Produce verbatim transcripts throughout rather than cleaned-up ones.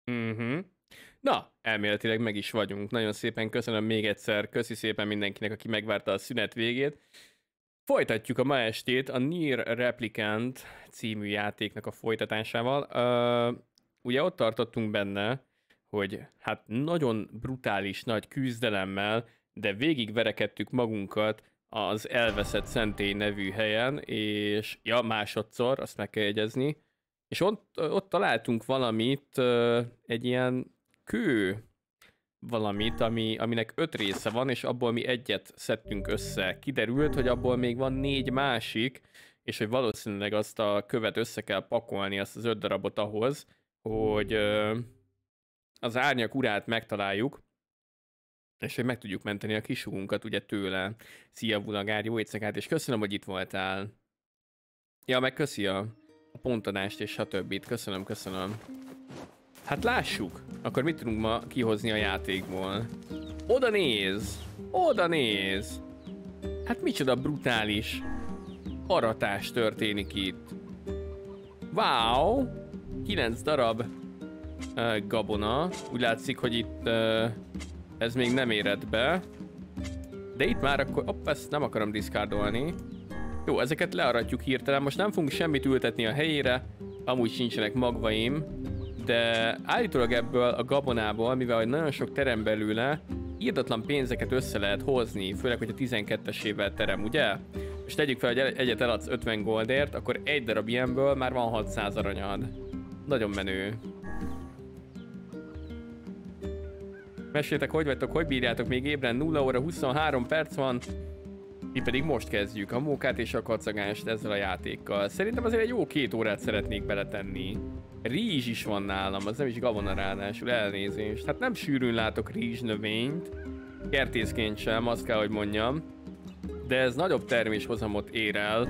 Mhm. Na, elméletileg meg is vagyunk. Nagyon szépen köszönöm még egyszer. Köszi szépen mindenkinek, aki megvárta a szünet végét. Folytatjuk a ma estét a Nier Replicant című játéknak a folytatásával. Uh, ugye ott tartottunk benne, hogy hát nagyon brutális nagy küzdelemmel, de végig verekedtük magunkat az elveszett szentély nevű helyen, és ja, másodszor, azt meg kell jegyezni, és ott, ott találtunk valamit, egy ilyen kő valamit, ami, aminek öt része van, és abból mi egyet szedtünk össze. Kiderült, hogy abból még van négy másik, és hogy valószínűleg azt a követ össze kell pakolni, azt az öt darabot ahhoz, hogy az árnyak urát megtaláljuk, és hogy meg tudjuk menteni a kisugunkat ugye tőle. Szia Vulagár, jó éjszakát, és köszönöm, hogy itt voltál. Ja, meg köszi a, a pontodást és stb. Köszönöm, köszönöm. Hát lássuk, akkor mit tudunk ma kihozni a játékból? Oda néz! Oda néz! Hát micsoda brutális aratás történik itt. Wow! kilenc darab uh, gabona. Úgy látszik, hogy itt uh, ez még nem érett be. De itt már akkor... Hopp, ezt nem akarom diszkárdolni. Jó, ezeket learatjuk hirtelen. Most nem fogunk semmit ültetni a helyére. Amúgy sincsenek magvaim. De állítólag ebből a gabonából, mivel hogy nagyon sok terem belőle, írdatlan pénzeket össze lehet hozni, főleg, hogy a tizenkettesével terem, ugye? És tegyük fel, hogy egyet eladsz ötven goldért, akkor egy darab ilyenből már van hatszáz aranyad. Nagyon menő. Meséltek, hogy vagytok, hogy bírjátok még ébren? nulla óra huszonhárom perc van. Mi pedig most kezdjük a mókát és a kacagást ezzel a játékkal. Szerintem azért egy jó két órát szeretnék beletenni. Rizs is van nálam, az nem is gabona ráadásul, elnézést. Hát nem sűrűn látok rizs növényt. Kertészként sem, azt kell, hogy mondjam. De ez nagyobb terméshozamot ér el.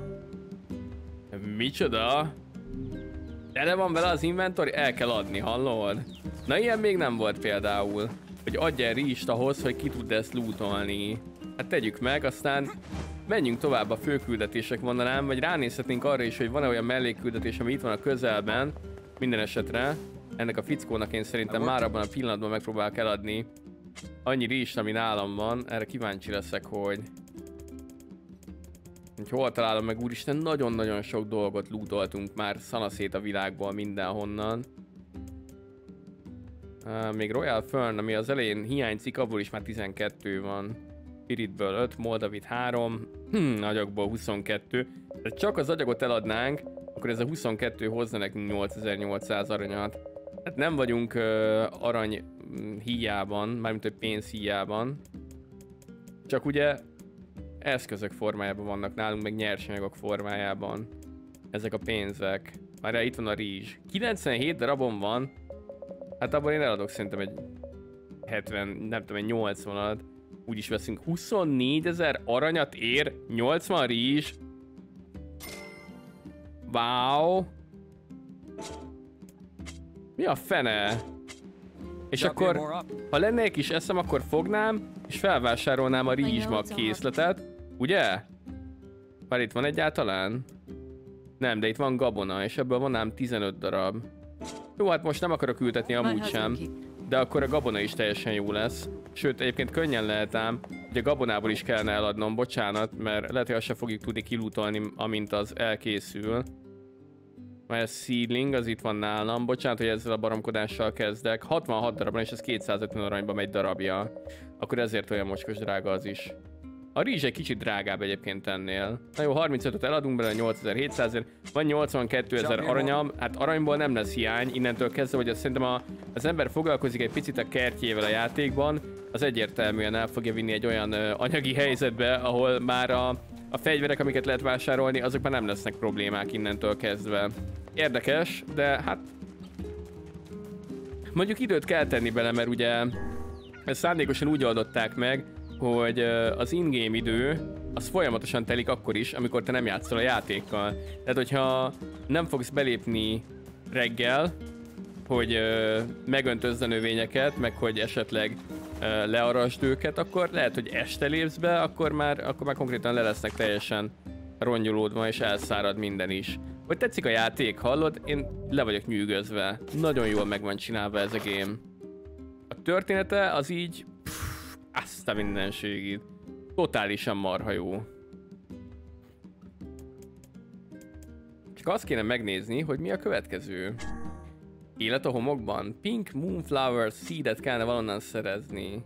Micsoda? Tele van vele az inventory? El kell adni, hallod? Na ilyen még nem volt például. Hogy adjál rizst ahhoz, hogy ki tud ezt lootolni. Hát tegyük meg, aztán menjünk tovább a főküldetések mondanám, vagy ránézhetnénk arra is, hogy van-e olyan mellékküldetés, ami itt van a közelben. Minden esetre ennek a fickónak én szerintem már abban a pillanatban megpróbálok eladni annyi rizst, ami nálam van. Erre kíváncsi leszek, hogy... hogy hol találom meg, úristen, nagyon-nagyon sok dolgot lootoltunk már szanaszét a világból mindenhonnan. Uh, még Royal Fern, ami az elején hiányzik, abból is már tizenkettő van. Spiritből öt, Moldavit három, hm, agyagból huszonkettő. De csak az agyagot eladnánk, akkor ez a huszonkettő hozna nekünk nyolcezer-nyolcszáz aranyat. Hát nem vagyunk uh, arany híjában, mármint hogy pénz híjában. Csak ugye eszközök formájában vannak nálunk, meg nyersanyagok formájában. Ezek a pénzek. Már itt van a rizs. kilencvenhét darabon van. Hát abban én eladok szerintem egy hetven, nem tudom, egy nyolcvanat. Úgyis veszünk. huszonnégyezer aranyat ér, nyolcvan rizs. Wow. Mi a fene? És akkor, ha lenne egy kis eszem, akkor fognám, és felvásárolnám a rizsmag készletet. Ugye? Már itt van egyáltalán? Nem, de itt van gabona, és ebből van ám tizenöt darab. Jó, hát most nem akarok ültetni amúgy sem, de akkor a gabona is teljesen jó lesz. Sőt, egyébként könnyen lehet ám, hogy a gabonából is kellene eladnom, bocsánat, mert lehet, hogy azt sem fogjuk tudni kilútolni, amint az elkészül. Mert a seedling, az itt van nálam, bocsánat, hogy ezzel a baromkodással kezdek. hatvanhat darabban, és ez kétszázötven aranyba megy darabja. Akkor ezért olyan mocskos drága az is. A rizs egy kicsit drágább egyébként ennél. Na jó, harmincötöt eladunk bele, nyolcezer-hétszázért. Van nyolcvankétezer aranyam, hát aranyból nem lesz hiány, innentől kezdve, hogy azt szerintem a, az ember foglalkozik egy picit a kertjével a játékban, az egyértelműen el fogja vinni egy olyan ö, anyagi helyzetbe, ahol már a, a fegyverek, amiket lehet vásárolni, azok már nem lesznek problémák innentől kezdve. Érdekes, de hát... mondjuk időt kell tenni bele, mert ugye ezt szándékosan úgy oldották meg, hogy az in-game idő az folyamatosan telik akkor is, amikor te nem játszol a játékkal. Tehát, hogyha nem fogsz belépni reggel, hogy uh, megöntözd a növényeket, meg hogy esetleg uh, learasd őket, akkor lehet, hogy este lépsz be, akkor már, akkor már konkrétan le lesznek teljesen rongyolódva, és elszárad minden is. Hogy tetszik a játék, hallod? Én le vagyok nyűgözve. Nagyon jól meg van csinálva ez a game. A története az így... Pff, azt a mindenségét. Totálisan marha jó. Csak azt kéne megnézni, hogy mi a következő. Élet a homokban? Pink Moonflower Seedet kellene valonnan szerezni.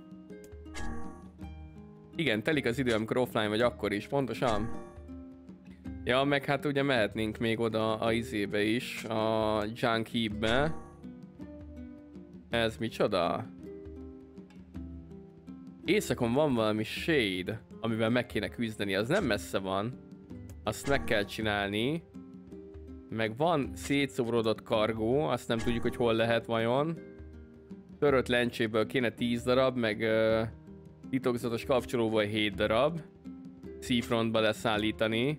Igen, telik az idő, amikor offline vagy akkor is, pontosan. Ja, meg hát ugye mehetnénk még oda a izébe is, a Junk Heap-be. Ez micsoda? Északon van valami shade, amivel meg kéne küzdeni, az nem messze van. Azt meg kell csinálni. Meg van szétszóródott kargó, azt nem tudjuk, hogy hol lehet vajon. Törött lencséből kéne tíz darab, meg uh, titokzatos kapcsolóból hét darab. Seafrontba leszállítani.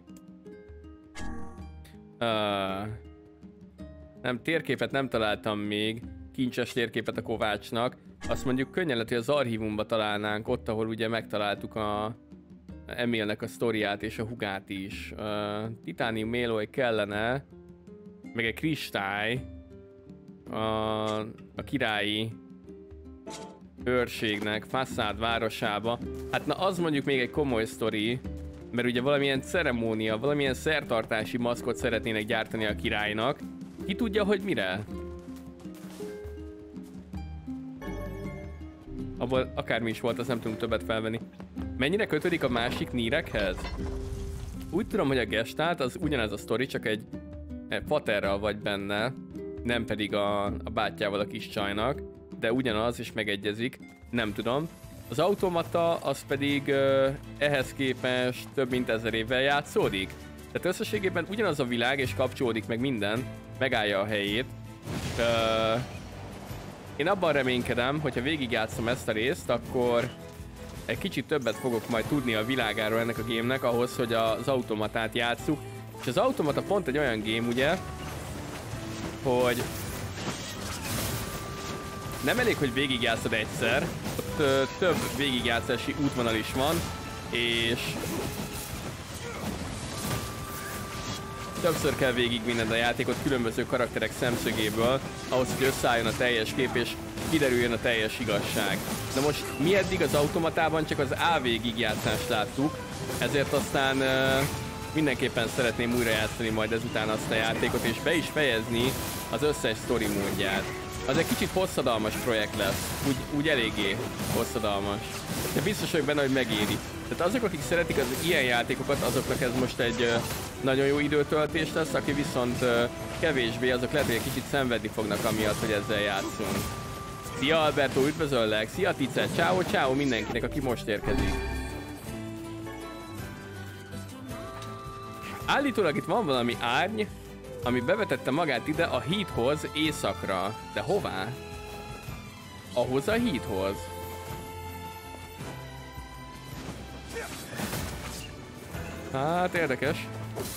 Uh, nem, térképet nem találtam még. Kincses térképet a Kovácsnak. Azt mondjuk könnyen lehet, hogy az archívumba találnánk, ott, ahol ugye megtaláltuk a Emilnek a sztoriát és a hugát is. Uh, Titánium Méloy kellene, meg egy kristály a, a királyi őrségnek, Faszád városába. Hát na az mondjuk még egy komoly sztori, mert ugye valamilyen ceremónia, valamilyen szertartási maszkot szeretnének gyártani a királynak. Ki tudja, hogy mire? Abból akármi is volt, azt nem tudunk többet felvenni. Mennyire kötődik a másik nírekhez? Úgy tudom, hogy a Gestalt az ugyanez a sztori, csak egy paterral vagy benne, nem pedig a, a bátyjával a kis csajnak, de ugyanaz és megegyezik, nem tudom. Az automata az pedig uh, ehhez képest több mint ezer évvel játszódik. Tehát összességében ugyanaz a világ és kapcsolódik meg minden, megállja a helyét. Uh, én abban reménykedem, hogyha végigjátszom ezt a részt, akkor egy kicsit többet fogok majd tudni a világáról ennek a gémnek ahhoz, hogy az automatát játsszuk. És az automata pont egy olyan game, ugye, hogy nem elég, hogy végigjátszod egyszer, ott ö, több végigjátszási útvonal is van, és többször kell végigvinned a játékot különböző karakterek szemszögéből, ahhoz, hogy összeálljon a teljes kép, és kiderüljön a teljes igazság. Na most mi eddig az automatában csak az A végigjátszást láttuk, ezért aztán ö, mindenképpen szeretném újra játszani majd ezután azt a játékot, és be is fejezni az összes story módját. Az egy kicsit hosszadalmas projekt lesz, úgy, úgy eléggé hosszadalmas. De biztos vagyok benne, hogy megéri. Tehát azok, akik szeretik az ilyen játékokat, azoknak ez most egy uh, nagyon jó időtöltés lesz, aki viszont uh, kevésbé, azok lehet, hogy egy kicsit szenvedni fognak amiatt, hogy ezzel játszunk. Szia Alberto, üdvözöllek! Szia Tice! Ciao, ciao mindenkinek, aki most érkezik. Állítólag itt van valami árny, ami bevetette magát ide a hídhoz északra. De hová? Ahhoz a hídhoz. Hát érdekes.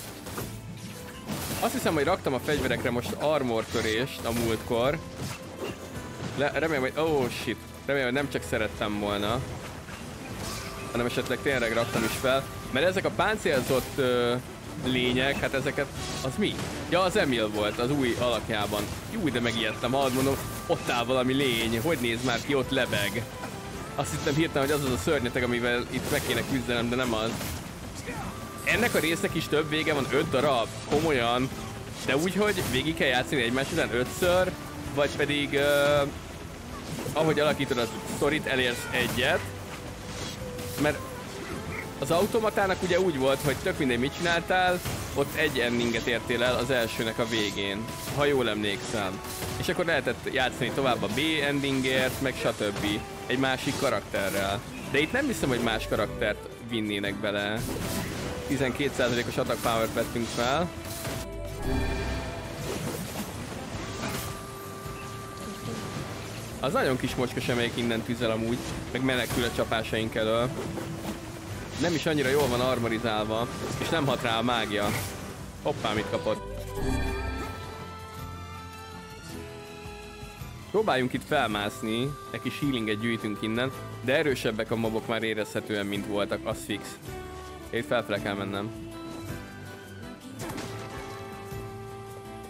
Azt hiszem, hogy raktam a fegyverekre most armor törést a múltkor. Le, remélem, hogy... Oh shit. Remélem, hogy nem csak szerettem volna, hanem esetleg tényleg raktam is fel. Mert ezek a páncélzott uh, lények, hát ezeket... Az mi? Ja, az Emil volt az új alakjában. Jó, de megijedtem, hallod, mondom, ott áll valami lény. Hogy néz már ki, ott lebeg. Azt hittem hirtelen, hogy az az a szörnyeteg, amivel itt meg kéne küzdenem, de nem az. Ennek a résznek is több vége van, öt darab, komolyan. De úgy, hogy végig kell játszani egymás után ötször, vagy pedig uh, ahogy alakítod a sztorit, elérsz egyet. Mert az automatának ugye úgy volt, hogy tök mindegy mit csináltál, ott egy endinget értél el az elsőnek a végén, ha jól emlékszem. És akkor lehetett játszani tovább a B endingért, meg stb. Egy másik karakterrel. De itt nem hiszem, hogy más karaktert vinnének bele. tizenkét százalékos attack power-t vettünk fel. Az nagyon kis mocskos, amelyik innen tüzel amúgy, meg menekül a csapásaink elől. Nem is annyira jól van armorizálva, és nem hat rá a mágia. Hoppá, mit kapott? Próbáljunk itt felmászni, egy kis healinget gyűjtünk innen, de erősebbek a mobok már érezhetően, mint voltak, az fix. Itt felfele kell mennem.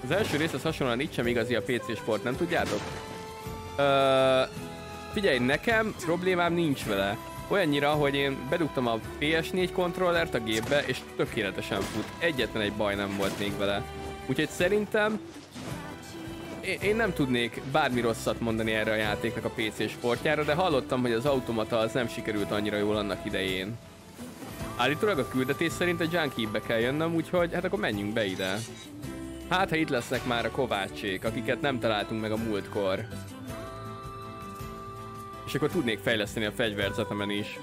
Az első rész az hasonlóan itt sem igazi a pé cé sport, nem tudjátok? Ö, figyelj, nekem problémám nincs vele. Olyannyira, hogy én bedugtam a pé es négy kontrollert a gépbe, és tökéletesen fut. Egyetlen egy baj nem volt még vele. Úgyhogy szerintem én nem tudnék bármi rosszat mondani erre a játéknak a pé cé sportjára, de hallottam, hogy az automata az nem sikerült annyira jól annak idején. Állítólag a küldetés szerint a Junkie-be kell jönnöm, úgyhogy hát akkor menjünk be ide. Hát, ha itt lesznek már a kovácsék, akiket nem találtunk meg a múltkor. És akkor tudnék fejleszteni a fegyverzetemen is.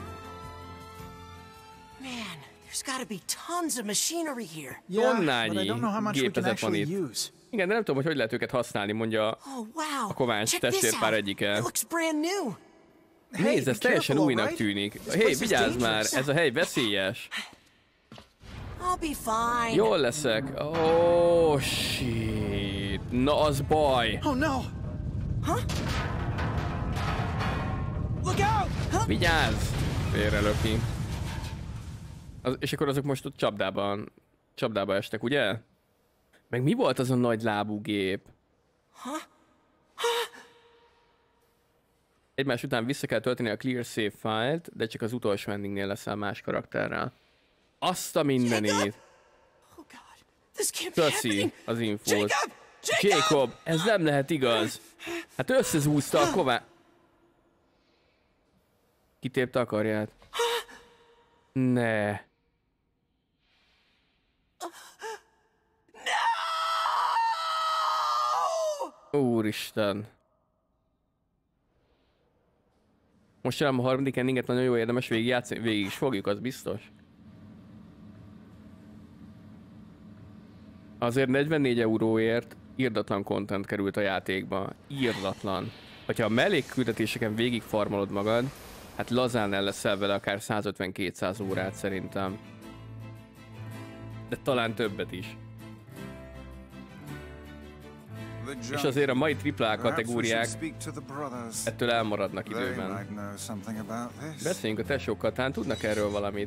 Man, there's gotta be tons of machinery here. Tonnányi gépezet van itt. Igen, de nem tudom, hogy hogy lehet őket használni, mondja Oh, wow. a kovács testvérpár egyike. It looks brand new. Nézd, ez teljesen újnak tűnik. Hé, hey, vigyázz már, ez a hely veszélyes. I'll be fine. Jól leszek. Oh, shit. Na, az baj. Oh no! Huh? Look out! Huh? Vigyázz! Félrelöki. Az, és akkor azok most ott csapdában, csapdába estek, ugye? Meg mi volt az a nagy lábú gép? Huh? Egymás után vissza kell tölteni a clear save file-t, de csak az utolsó endingnél leszel más karakterrel. Azt a mindenit! Köszi az infót. Jacob, ez nem lehet igaz! Hát összezúzta a ková... Kitépte a karját. Ne. Úristen. Most jelen a harmadik endinget nagyon jó érdemes végigjátszani. Végig is fogjuk, az biztos. Azért negyvennégy euróért irdatlan content került a játékba. Irdatlan. Hogyha a mellékküldetéseken végig farmolod magad, hát lazán el leszel vele akár százötven-kétszáz órát szerintem. De talán többet is. És azért a mai tripla A kategóriák ettől elmaradnak időben. Beszéljünk a tesókkal, talán tudnak erről valamit.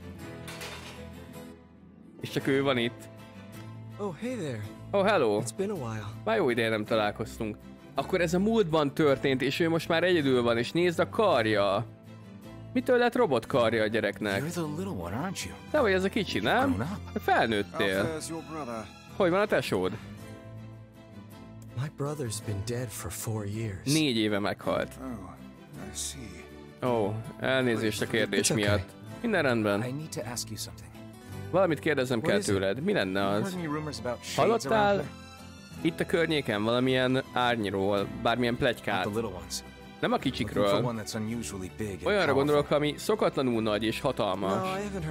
És csak ő van itt. Oh, hey there. Oh, hello. It's been a while. Már jó ideje nem találkoztunk. Akkor ez a múltban történt, és ő most már egyedül van, és nézd a karja. Mitől lett robot karja a gyereknek? Te vagy ez a kicsi, nem? Felnőttél. Hogy van a tesód? My brother's been dead for four years. Négy éve meghalt. Ó, oh, elnézést a kérdés miatt. Minden rendben. Valamit kérdeznem kell tőled. Mi lenne az? Hallottál itt a környéken valamilyen árnyról, bármilyen pletykát? Nem a kicsikről. Olyanra gondolok, ami szokatlanul nagy és hatalmas.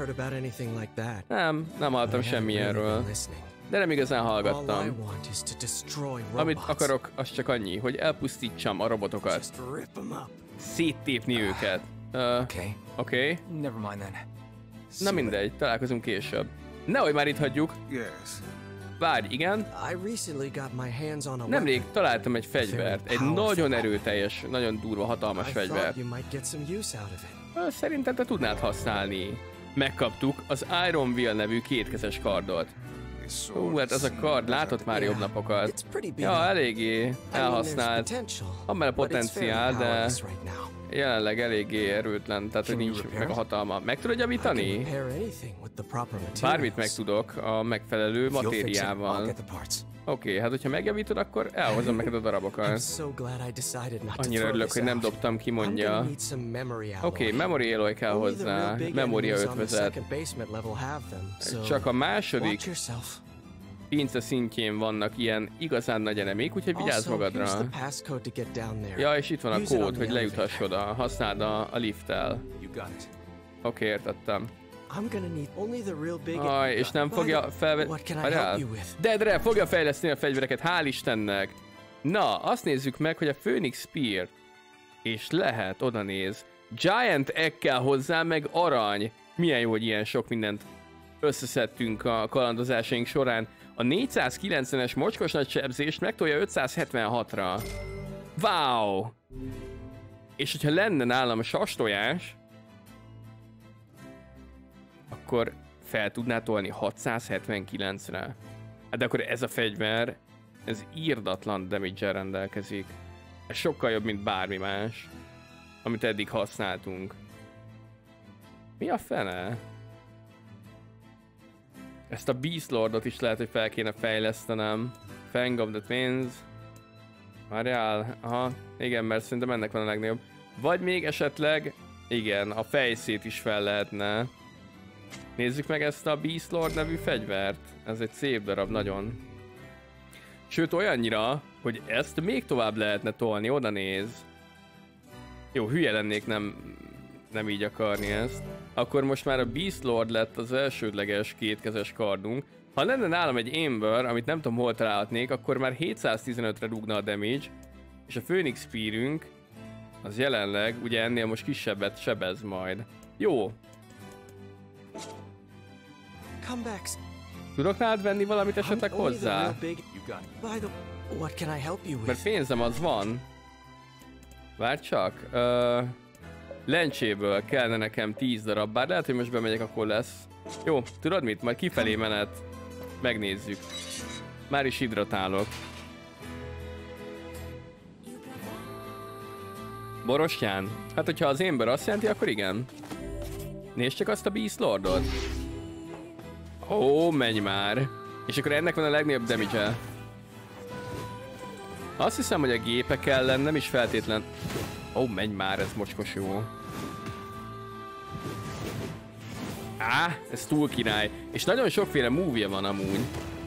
Nem, nem hallottam semmilyenről. De nem igazán hallgattam. Amit akarok, az csak annyi, hogy elpusztítsam a robotokat. Széttépni őket. Uh, Oké. Okay. Na mindegy, találkozunk később. Nehogy már itt hagyjuk. Várj, igen. Nemrég találtam egy fegyvert. Egy nagyon erőteljes, nagyon durva, hatalmas fegyvert. Szerintem te tudnád használni. Megkaptuk az Iron Will nevű kétkezes kardot. Ú, hát az a kard látott már jobb napokat. Ja, eléggé elhasznált. Van benne potenciál, de jelenleg eléggé erőtlen, tehát hogy nincs meg a hatalma. Meg tudod javítani? Bármit meg tudok a megfelelő matériával. Oké, okay, hát hogyha megjavítod, akkor elhozom neked a darabokat. Annyira örülök, hogy nem dobtam ki, mondja. Oké, okay, memory alloy kell hozzá. Memória ötvözet. Csak a második pince szintjén vannak ilyen igazán nagy enemik, úgyhogy vigyázz magadra. Ja, és itt van a kód, hogy lejuthass oda. Használd a, a lifttel. Oké, okay, értettem. Aj, és nem fogja felvenni... Dedre, fogja fejleszteni a fegyvereket, hál' Istennek! Na, azt nézzük meg, hogy a Phoenix Spear... És lehet, oda néz. Giant Egg kell hozzá, meg arany. Milyen jó, hogy ilyen sok mindent összeszedtünk a kalandozásaink során. A négyszázkilencvenes mocskos nagy sebzést megtolja ötszázhetvenhatra. Wow! És hogyha lenne nálam sastojás, akkor fel tudná tolni hatszázhetvenkilencre. Hát de akkor ez a fegyver, ez írdatlan damage-el rendelkezik. Ez sokkal jobb, mint bármi más, amit eddig használtunk. Mi a fene? Ezt a Beast Lordot is lehet, hogy fel kéne fejlesztenem. Fang of the Twins. Várjál, aha, igen, mert szerintem ennek van a legnagyobb. Vagy még esetleg, igen, a fejszét is fel lehetne. Nézzük meg ezt a Beast Lord nevű fegyvert. Ez egy szép darab, nagyon. Sőt, olyannyira, hogy ezt még tovább lehetne tolni, oda néz. Jó, hülye lennék nem, nem így akarni ezt. Akkor most már a Beast Lord lett az elsődleges kétkezes kardunk. Ha lenne nálam egy Ember, amit nem tudom hol találhatnék, akkor már hétszáztizenötre rúgna a damage, és a Phoenix Spearünk az jelenleg ugye ennél most kisebbet sebez majd. Jó. Tudok nálad venni valamit esetleg hozzá? Mert pénzem az van. Várj csak. Uh, lencséből kellene nekem tíz darab, bár lehet, hogy most bemegyek, akkor lesz. Jó, tudod mit? Majd kifelé menet. Megnézzük. Már is hidratálok. Borostyán? Hát, hogyha az Ember azt jelenti, akkor igen. Nézd csak azt a Beast Lordot. Ó, menj már. És akkor ennek van a legnagyobb damage-e. Azt hiszem, hogy a gépek ellen nem is feltétlen... Ó, menj már, ez mocskos jó. Á, ez túl király. És nagyon sokféle move-ja van amúgy.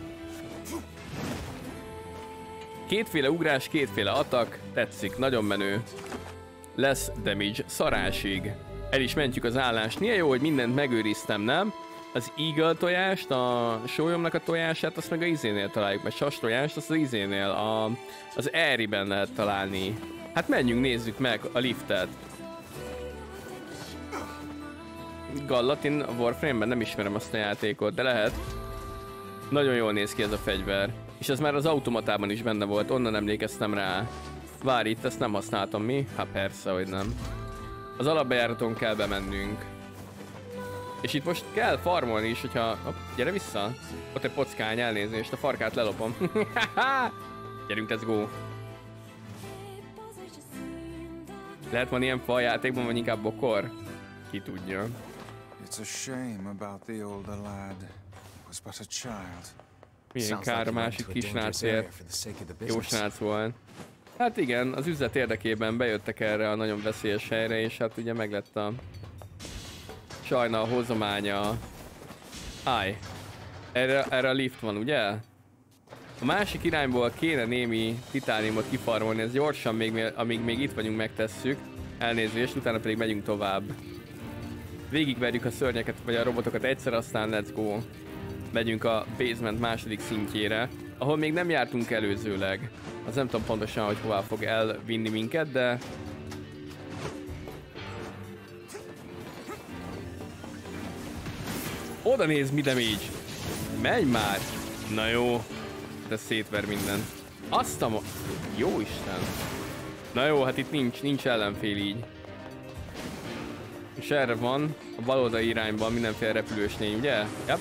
Kétféle ugrás, kétféle attack. Tetszik, nagyon menő. Lesz damage, szarásig. El is mentjük az állást. Milyen jó, hogy mindent megőriztem, nem? Az Eagle tojást, a sólyomnak a tojását, azt meg a izénél találjuk, mert sas tojást, azt az izénél, a, az Airy-ben lehet találni. Hát menjünk, nézzük meg a liftet. Gallatin a Warframe-ben nem ismerem azt a játékot, de lehet. Nagyon jól néz ki ez a fegyver. És ez már az automatában is benne volt, onnan emlékeztem rá. Várj, itt ezt nem használtam mi? Hát persze, hogy nem. Az alapbejáraton kell bemennünk. És itt most kell farmolni is, hogyha... Hopp, gyere vissza! Ott egy pockány, elnézést, a farkát lelopom. Gyerünk, let's go! Lehet van ilyen fa a játékban, vagy inkább bokor? Ki tudja. It's a shame about the older lad. He was but a child. Milyen kár a másik kisnácért. Jó srác volt. Hát igen, az üzlet érdekében bejöttek erre a nagyon veszélyes helyre, és hát ugye meglett a... Sajna a hozománya. Állj. Erre, erre a lift van, ugye? A másik irányból kéne némi titániumot kifarmolni, ez gyorsan, még, amíg még itt vagyunk, megtesszük. Elnézést, utána pedig megyünk tovább. Végigverjük a szörnyeket, vagy a robotokat egyszer, aztán let's go. Megyünk a basement második szintjére, ahol még nem jártunk előzőleg. Az nem tudom pontosan, hogy hová fog elvinni minket, de... Oda néz, mi damage! Menj már! Na jó, de szétver minden. Azt a mo... Jó Isten! Na jó, hát itt nincs, nincs ellenfél így. És erre van a baloldali irányban mindenféle repülős lény, ugye? Yep.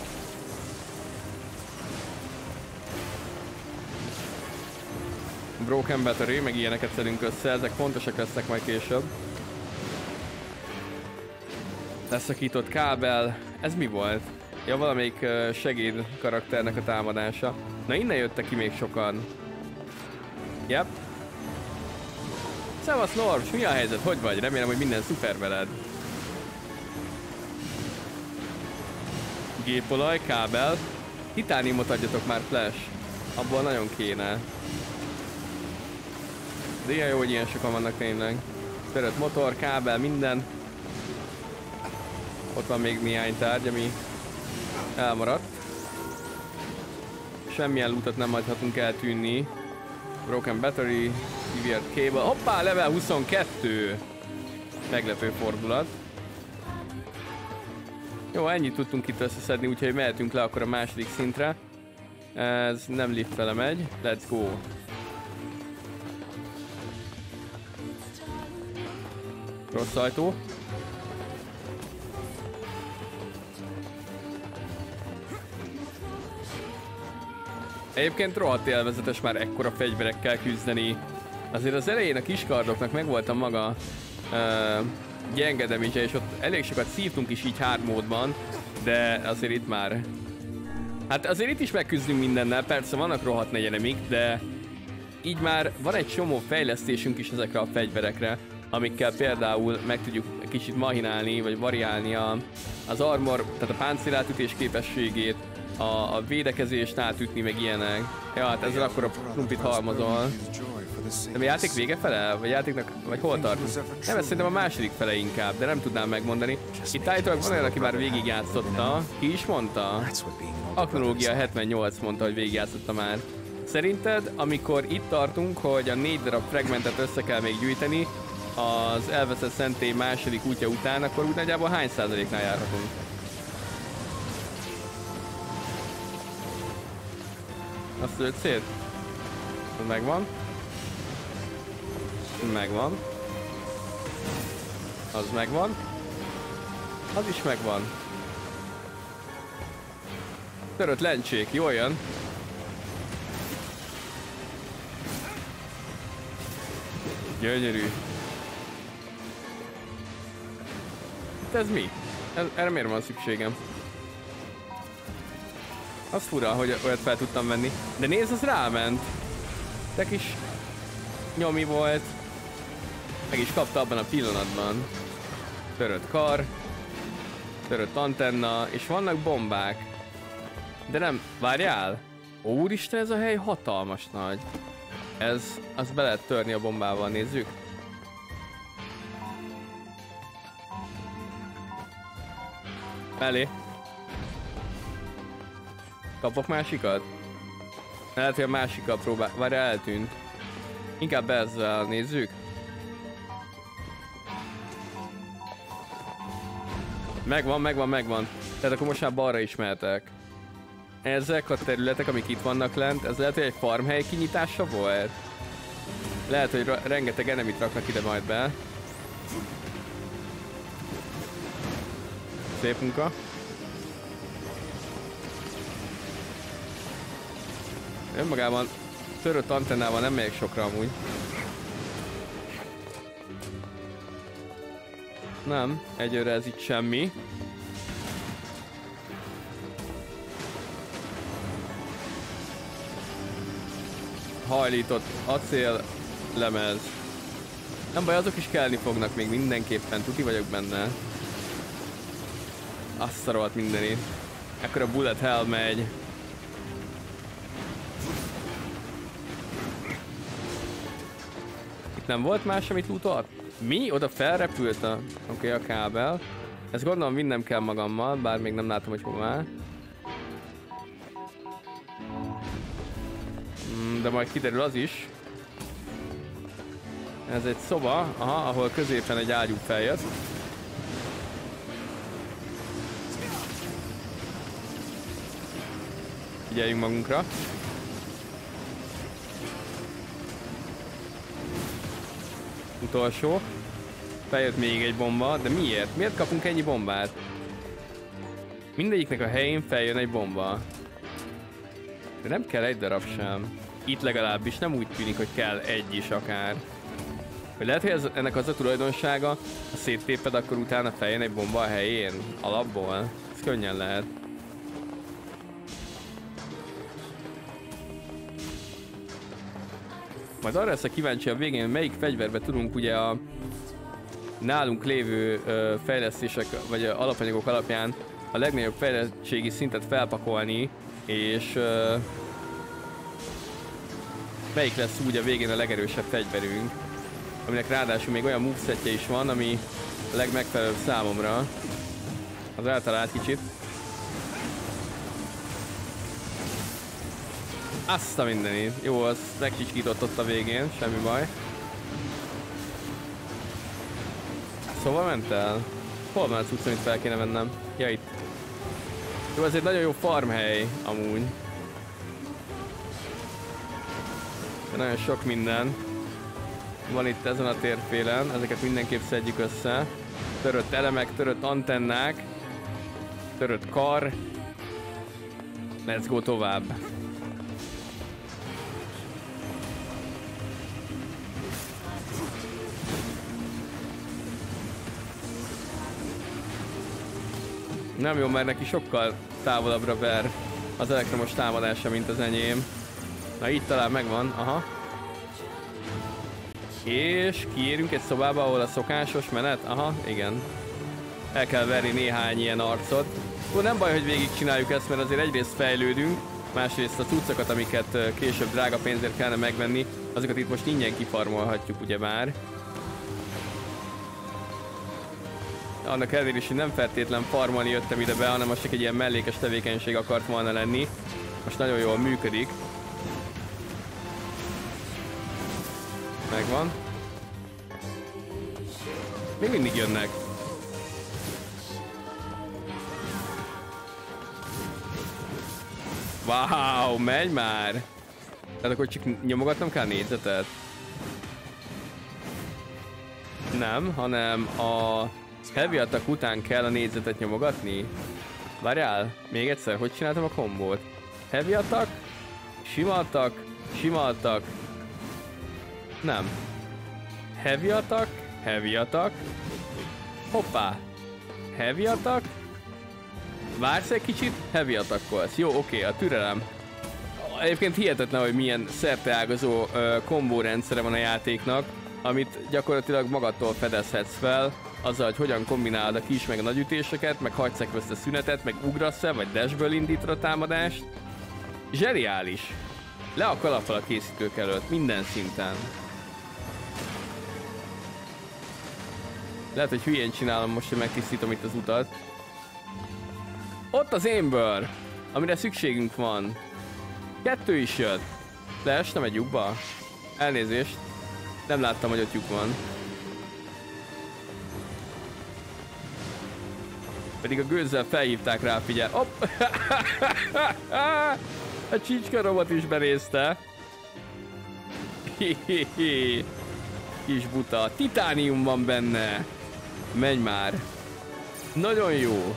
Broken Battery, meg ilyeneket szedünk össze, ezek fontosak lesznek majd később. Leszakított kábel. Ez mi volt? Ja, valamelyik segéd karakternek a támadása. Na, innen jöttek ki még sokan. Yep. Szevasz Norms, mi a helyzet? Hogy vagy? Remélem, hogy minden szuper veled. Gépolaj, kábel. Titániumot adjatok már, Flash. Abból nagyon kéne. De ilyen jó, hogy ilyen sokan vannak tényleg. Törött motor, kábel, minden. Ott van még néhány tárgy, ami elmaradt. Semmilyen lootot nem hagyhatunk eltűnni. Broken Battery, Severed Cable. Hoppá, level huszonkettő! Meglepő fordulat. Jó, ennyit tudtunk itt összeszedni, úgyhogy mehetünk le akkor a második szintre. Ez nem lift vele megy. Let's go! Rossz ajtó. Egyébként rohadt élvezetes már ekkora fegyverekkel küzdeni. Azért az elején a kiskardoknak megvolt a maga uh, gyenge damage-e, és ott elég sokat szívtunk is így hard módban, de azért itt már... Hát azért itt is megküzdünk mindennel, persze vannak rohadt nagy enemik, de így már van egy csomó fejlesztésünk is ezekre a fegyverekre, amikkel például meg tudjuk kicsit mahinálni, vagy variálni a, az armor, tehát a páncélátütés képességét, a, a védekezést átütni, meg ilyenek. Ja, hát ezzel akkor a krumplit halmozol. De a játék vége fele? Vagy játéknak, vagy hol tartunk? Nem, ez szerintem a második fele inkább, de nem tudnám megmondani. Itt állítólag van olyan, aki már végigjátszotta. Ki is mondta? Aknológia hetvennyolc mondta, hogy végigjátszotta már. Szerinted, amikor itt tartunk, hogy a négy darab fragmentet össze kell még gyűjteni az elveszett szentély második útja után, akkor úgy nagyjából hány százaléknál járhatunk? Azt lőtt szét? Az megvan. Megvan. Az megvan. Az is megvan. Törött lencsék, jól jön. Gyönyörű. Itt ez mi? Ez, erre miért van szükségem? Az fura, hogy olyat fel tudtam venni. De nézd, az ráment. De kis nyomi volt. Meg is kapta abban a pillanatban. Törött kar. Törött antenna. És vannak bombák. De nem, várjál! Úristen, ez a hely hatalmas nagy. Ez, azt be lehet törni a bombával, nézzük. Elé. Kapok másikat? Lehet, hogy a másikkal próbál... Várj, eltűnt. Inkább ezzel nézzük. Megvan, megvan, megvan. Tehát akkor most már balra is mehetek. Ezek a területek, amik itt vannak lent, ez lehet, hogy egy farmhely kinyitása volt? Lehet, hogy rengeteg enemit raknak ide majd be. Szép munka. Önmagában törött antennával nem megyek sokra amúgy. Nem, egyőre ez itt semmi. Hajlított acél lemez. Nem baj, azok is kelni fognak még mindenképpen, tuti vagyok benne. Azt szarolt mindenit. Ekkor a bullet hell megy. Itt nem volt más, amit utolt? Mi? Oda felrepült a... Oké, okay, a kábel. Ezt gondolom vinnem kell magammal, bár még nem látom, hogy hová. De majd kiderül az is. Ez egy szoba, aha, ahol középen egy ágyú feljött. Figyeljünk magunkra. Utolsó. Feljött még egy bomba, de miért? Miért kapunk ennyi bombát? Mindegyiknek a helyén feljön egy bomba. De nem kell egy darab sem. Itt legalábbis nem úgy tűnik, hogy kell egy is akár. Vagy lehet, hogy ez, ennek az a tulajdonsága, ha széttéped, akkor utána feljön egy bomba a helyén? Alapból? Ez könnyen lehet. Majd arra lesz a kíváncsi a végén, melyik fegyverbe tudunk ugye a nálunk lévő ö, fejlesztések, vagy alapanyagok alapján a legnagyobb fejlettségi szintet felpakolni, és ö, melyik lesz úgy a végén a legerősebb fegyverünk, aminek ráadásul még olyan movesetje is van, ami a legmegfelelőbb számomra. Az eltalált kicsit. Azt a mindenit. Jó, az megkicsikított ott a végén, semmi baj. Szóval ment el? Hol van a cucc, amit fel kéne vennem? Ja, itt. Jó, ez egy nagyon jó farmhely, amúgy. De nagyon sok minden van itt ezen a térfélen, ezeket mindenképp szedjük össze. Törött elemek, törött antennák, törött kar. Let's go tovább. Nem jó, mert neki sokkal távolabbra ver az elektromos támadása, mint az enyém. Na itt talán megvan, aha. És kiérünk egy szobába, ahol a szokásos menet? Aha, igen. El kell verni néhány ilyen arcot. Ó, nem baj, hogy végigcsináljuk ezt, mert azért egyrészt fejlődünk, másrészt a cuccokat, amiket később drága pénzért kellene megvenni, azokat itt most ingyen kifarmolhatjuk, ugyebár. Annak ellenére is, hogy nem feltétlen farmolni jöttem ide be, hanem most csak egy ilyen mellékes tevékenység akart volna lenni. Most nagyon jól működik. Megvan. Még mindig jönnek. Wow, megy már! Tehát akkor csak nyomogatnom kell a négyzetet? Nem, hanem a heavy attack után kell a négyzetet nyomogatni. Várjál, még egyszer, hogy csináltam a kombót? Heavy attack, sima attack, sima attack. Nem. Heavy attack, heavy attack. Hoppá. Heavy attack. Vársz egy kicsit, heavy attackolsz. Jó, oké, okay, a türelem. Egyébként hihetetlen, hogy milyen szerteágazó uh, kombó rendszere van a játéknak, amit gyakorlatilag magadtól fedezhetsz fel, azzal, hogy hogyan kombinálod a kis meg a nagy ütéseket, meg hagysz ezt a szünetet, meg ugrasz-e, vagy dashből indítod a támadást. Zseniális. Le a kalappal a készítők előtt, minden szinten. Lehet, hogy hülyén csinálom most, hogy megtisztítom itt az utat. Ott az Amber, amire szükségünk van. Kettő is jött. Leestem egy lyukba? Elnézést. Nem láttam, hogy ott lyuk van. Pedig a gőzzel felhívták rá, figyel. Hopp! A csicska robot is benézte. Kis buta. Titánium van benne. Menj már. Nagyon jó.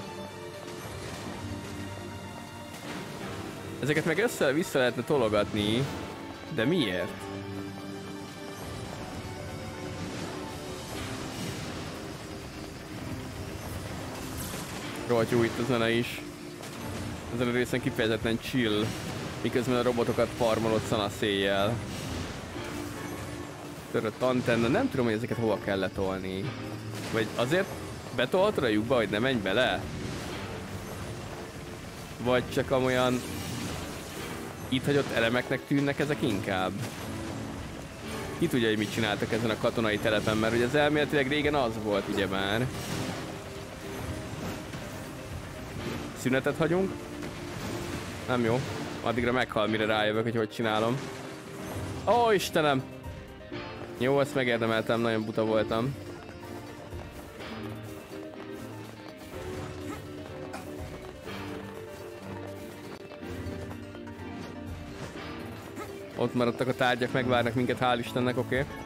Ezeket meg össze-vissza lehetne tologatni. De miért? Rohadt jó itt a zene is. Ezen a részen kifejezetten chill, miközben a robotokat farmolod szanaszéjjel. Törött antenna, nem tudom, hogy ezeket hova kell letolni. Vagy azért betoltad a lyukba, hogy ne menj bele? Vagy csak amolyan itt hagyott elemeknek tűnnek ezek inkább? Ki tudja, hogy mit csináltak ezen a katonai telepen, mert ugye az elméletileg régen az volt, ugyebár. Szünetet hagyunk. Nem jó. Addigra meghal, mire rájövök, hogy hogy csinálom. Ó, Istenem! Jó, ezt megérdemeltem, nagyon buta voltam. Ott maradtak a tárgyak, megvárnak minket, hál' Istennek, oké. Okay.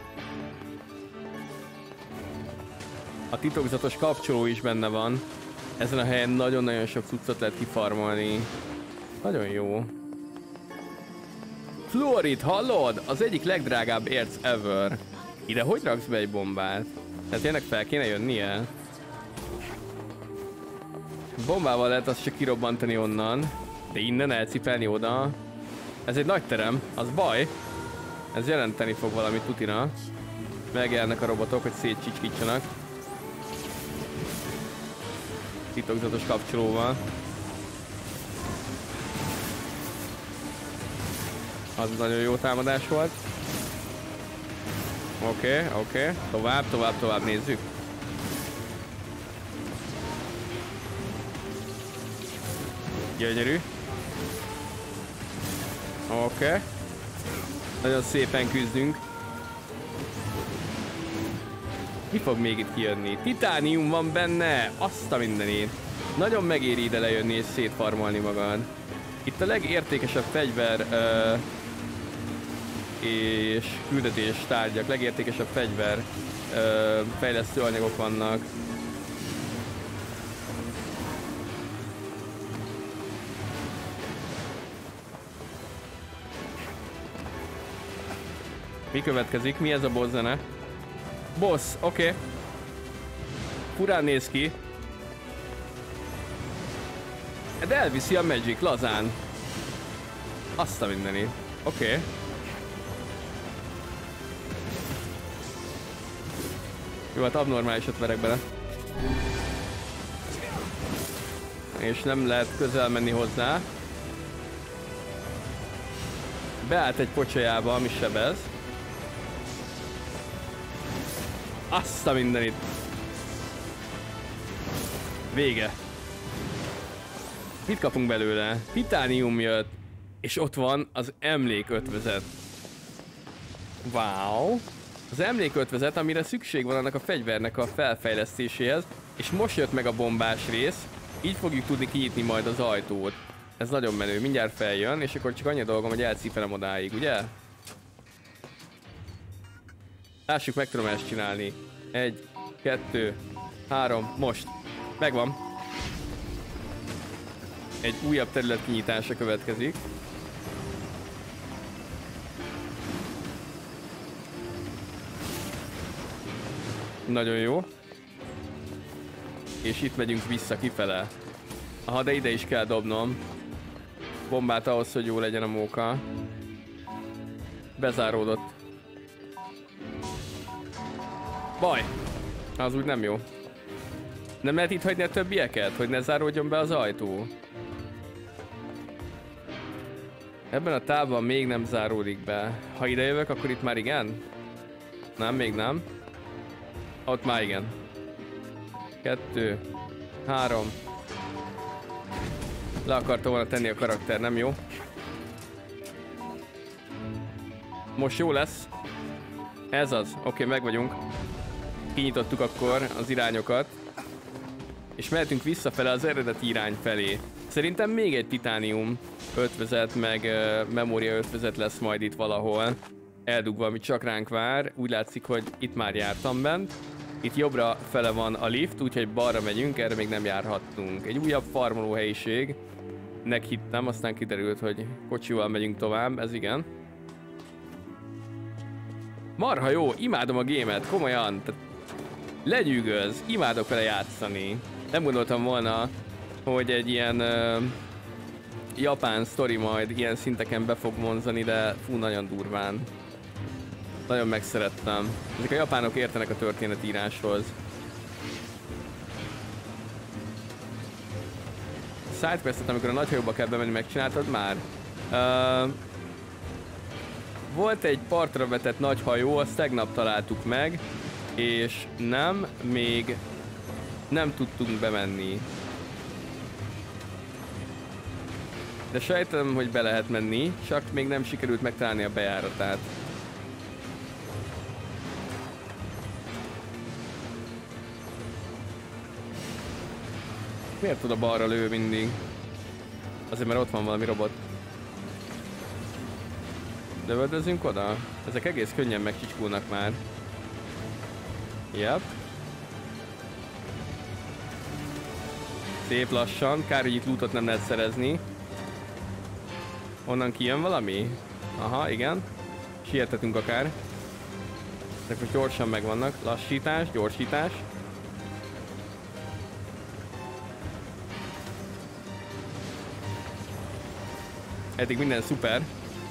A titokzatos kapcsoló is benne van. Ezen a helyen nagyon-nagyon sok cuccot lehet kifarmolni. Nagyon jó. Fluorid, hallod? Az egyik legdrágább érc ever. Ide hogy raksz be egy bombát? Tehát tényleg fel kéne jönnie? Bombával lehet azt csak kirobbantani onnan. De innen elcipelni oda. Ez egy nagy terem, az baj. Ez jelenteni fog valamit tutina. Megjelennek a robotok, hogy szétcsicskítsanak. Titokzatos kapcsolóval. Az nagyon jó támadás volt. Oké, okay, oké. Okay. Tovább, tovább, tovább nézzük. Gyönyörű. Oké. Okay. Nagyon szépen küzdünk. Mi fog még itt kijönni? Titánium van benne! Azt a mindenét. Nagyon megéri ide lejönni és szétfarmolni magad. Itt a legértékesebb fegyver uh, és küldetés tárgyak, legértékesebb fegyver uh, fejlesztő anyagok vannak. Mi következik? Mi ez a boss zene? Boss, oké. Okay. Furán néz ki. De elviszi a Magic lazán. Azt a mindenit. Oké. Okay. Jó, hát abnormálisat verek bele. És nem lehet közel menni hozzá. Beállt egy pocsajába, ami sebez. Azt a mindenit. Vége. Mit kapunk belőle? Titánium jött. És ott van az emlékötvözet. Wow. Az emlékötvözet, amire szükség van annak a fegyvernek a felfejlesztéséhez. És most jött meg a bombás rész. Így fogjuk tudni kinyitni majd az ajtót. Ez nagyon menő. Mindjárt feljön, és akkor csak annyi dolgom, hogy elcipelem odáig, ugye? Lássuk, meg tudom ezt csinálni. Egy, kettő, három, most. Megvan. Egy újabb terület kinyitása következik. Nagyon jó. És itt megyünk vissza kifele. Aha, de ide is kell dobnom bombát ahhoz, hogy jó legyen a móka. Bezáródott. Baj! Az úgy nem jó. Nem lehet itt hagyni a többieket, hogy ne záródjon be az ajtó? Ebben a távban még nem záródik be. Ha ide jövök, akkor itt már igen? Nem, még nem. Ott már igen. Kettő. Három. Le akarta volna tenni a karakter, nem jó? Most jó lesz. Ez az. Oké, okay, meg vagyunk. Kinyitottuk akkor az irányokat. És mehetünk visszafele az eredeti irány felé. Szerintem még egy titánium ötvözet, meg uh, memória ötvözet lesz majd itt valahol. Eldugva, ami csak ránk vár. Úgy látszik, hogy itt már jártam bent. Itt jobbra fele van a lift, úgyhogy balra megyünk, erre még nem járhattunk. Egy újabb farmoló helyiség. Nek hittem, aztán kiderült, hogy kocsival megyünk tovább, ez igen. Marha jó, imádom a gémet, komolyan. Tehát legyűgöz, imádok vele játszani. Nem gondoltam volna, hogy egy ilyen uh, japán sztori majd ilyen szinteken be fog vonzani, de fú, nagyon durván. Nagyon megszerettem. Ezek a japánok értenek a történetíráshoz. Sidequestet, amikor a nagyhajóba kell bemenni, megcsináltad már? Uh, volt egy partra vetett nagy hajó, azt tegnap találtuk meg, és nem, még nem tudtunk bemenni. De sejtem, hogy be lehet menni, csak még nem sikerült megtalálni a bejáratát. Miért oda balra lő mindig? Azért, mert ott van valami robot. Lövöldözünk oda? Ezek egész könnyen megcsicskulnak már. Yep. Szép lassan. Kár, hogy itt lootot nem lehet szerezni. Onnan kijön valami? Aha, igen. Siethetünk akár. Ezek most gyorsan megvannak. Lassítás, gyorsítás. Eddig minden szuper.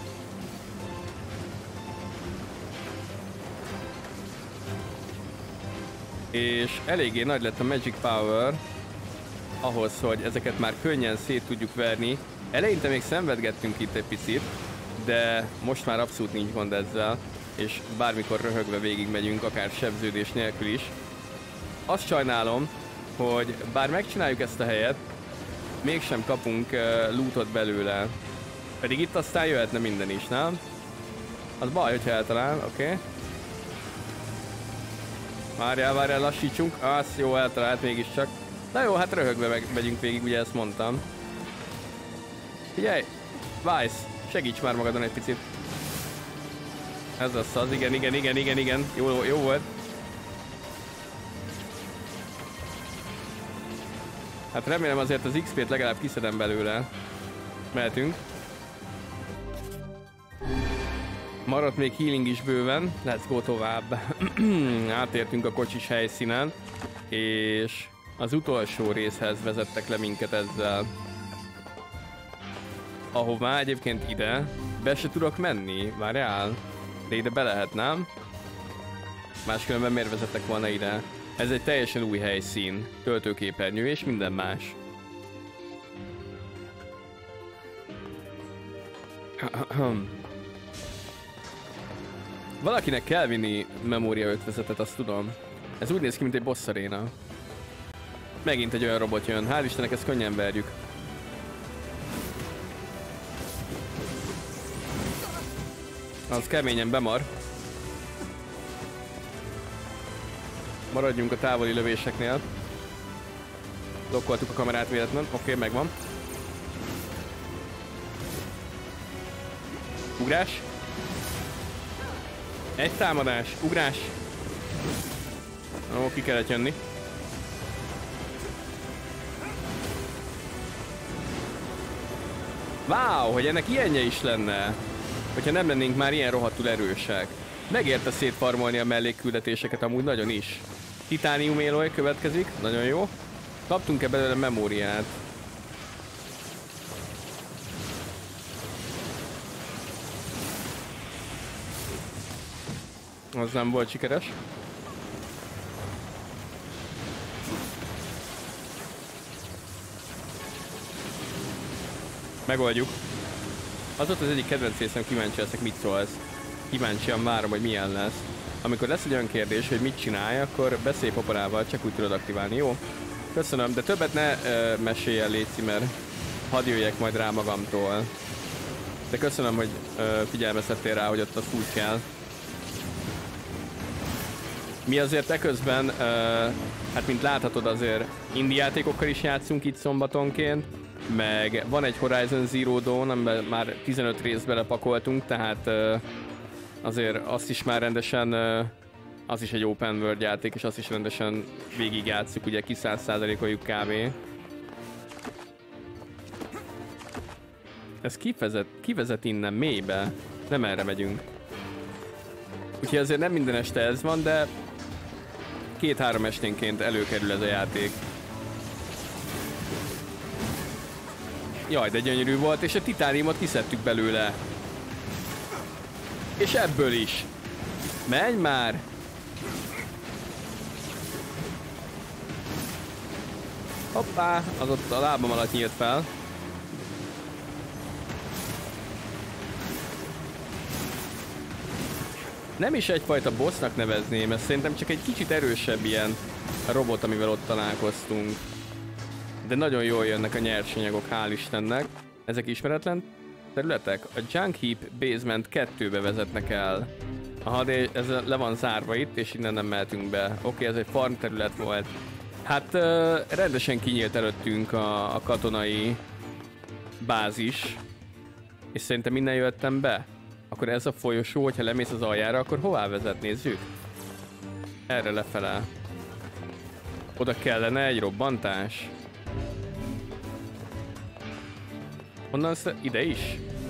És eléggé nagy lett a Magic Power ahhoz, hogy ezeket már könnyen szét tudjuk verni. Eleinte még szenvedgettünk itt egy picit, de most már abszolút nincs gond ezzel, és bármikor röhögve végig megyünk, akár sebződés nélkül is. Azt sajnálom, hogy bár megcsináljuk ezt a helyet, mégsem kapunk uh, lootot belőle. Pedig itt aztán jöhetne minden is, nem? Az baj, hogyha eltalál, oké. Okay. Várjál, várjál, lassítsunk. Az jó, eltalált mégiscsak. Na jó, hát röhögve meg, megyünk végig, ugye ezt mondtam. Figyelj! Vice, segíts már magadon egy picit. Ez az az, igen, igen, igen, igen, igen. Jó, jó volt. Hát remélem azért az iksz pét legalább kiszedem belőle. Mehetünk. Maradt még healing is bőven. Let's go tovább. Átértünk a kocsis helyszínen. És az utolsó részhez vezettek le minket ezzel. ahová egyébként ide be se tudok menni. Várjál. De ide be lehet, nem? Máskülönben miért vezettek volna ide? Ez egy teljesen új helyszín. Töltőképernyő és minden más. Valakinek kell vinni memória ötvezetet, azt tudom. Ez úgy néz ki, mint egy boss aréna. Megint egy olyan robot jön. Hál' Istennek, ezt könnyen verjük. Az keményen bemar. Maradjunk a távoli lövéseknél. Lokkoltuk a kamerát véletlen. Oké, okay, megvan. Ugrás. Egy támadás. Ugrás. Ó, ki kellett jönni. Wow, hogy ennek ilyenje is lenne. Hogyha nem lennénk már ilyen rohadtul erősek. Megérte szétfarmolni a mellékküldetéseket amúgy nagyon is. Titánium éloj következik, nagyon jó. Kaptunk-e belőle memóriát? Az nem volt sikeres. Megoldjuk. Az volt az egyik kedvenc részem, kíváncsi leszek, mit szólsz. Kíváncsian várom, hogy milyen lesz. Amikor lesz egy olyan kérdés, hogy mit csinálj, akkor beszélj Poporával, csak úgy tudod aktiválni, jó? Köszönöm, de többet ne uh, mesélj el, léci, mert hadd jöjjek majd rá magamtól. De köszönöm, hogy uh, figyelmeztettél rá, hogy ott azt úgy kell. Mi azért eközben, uh, hát mint láthatod, azért indie játékokkal is játszunk itt szombatonként, meg van egy Horizon Zero Dawn, amiben már tizenöt részt belepakoltunk, tehát uh, azért azt is már rendesen, uh, az is egy open world játék, és azt is rendesen végigjátszuk, ugye ki száz százalékoljuk kb. Ez kivezet, kivezet innen mélybe, nem erre megyünk. Úgyhogy azért nem minden este ez van, de két-három esténként előkerül ez a játék. Jaj, de gyönyörű volt, és a titániumot kiszedtük belőle. És ebből is. Menj már! Hoppá, az ott a lábam alatt nyílt fel. Nem is egyfajta bossnak nevezném, ez szerintem csak egy kicsit erősebb ilyen robot, amivel ott találkoztunk. De nagyon jól jönnek a nyersanyagok, hál' Istennek. Ezek ismeretlen területek. A Junk Heap Basement kettőbe vezetnek el. Aha, de ez le van zárva itt, és innen nem mehetünk be. Oké, okay, ez egy farm terület volt. Hát uh, rendesen kinyílt előttünk a, a katonai bázis. És szerintem innen jöttem be. Akkor ez a folyosó, hogyha lemész az aljára, akkor hová vezet? Nézzük. Erre lefele. Oda kellene egy robbantás. Honnan ide is?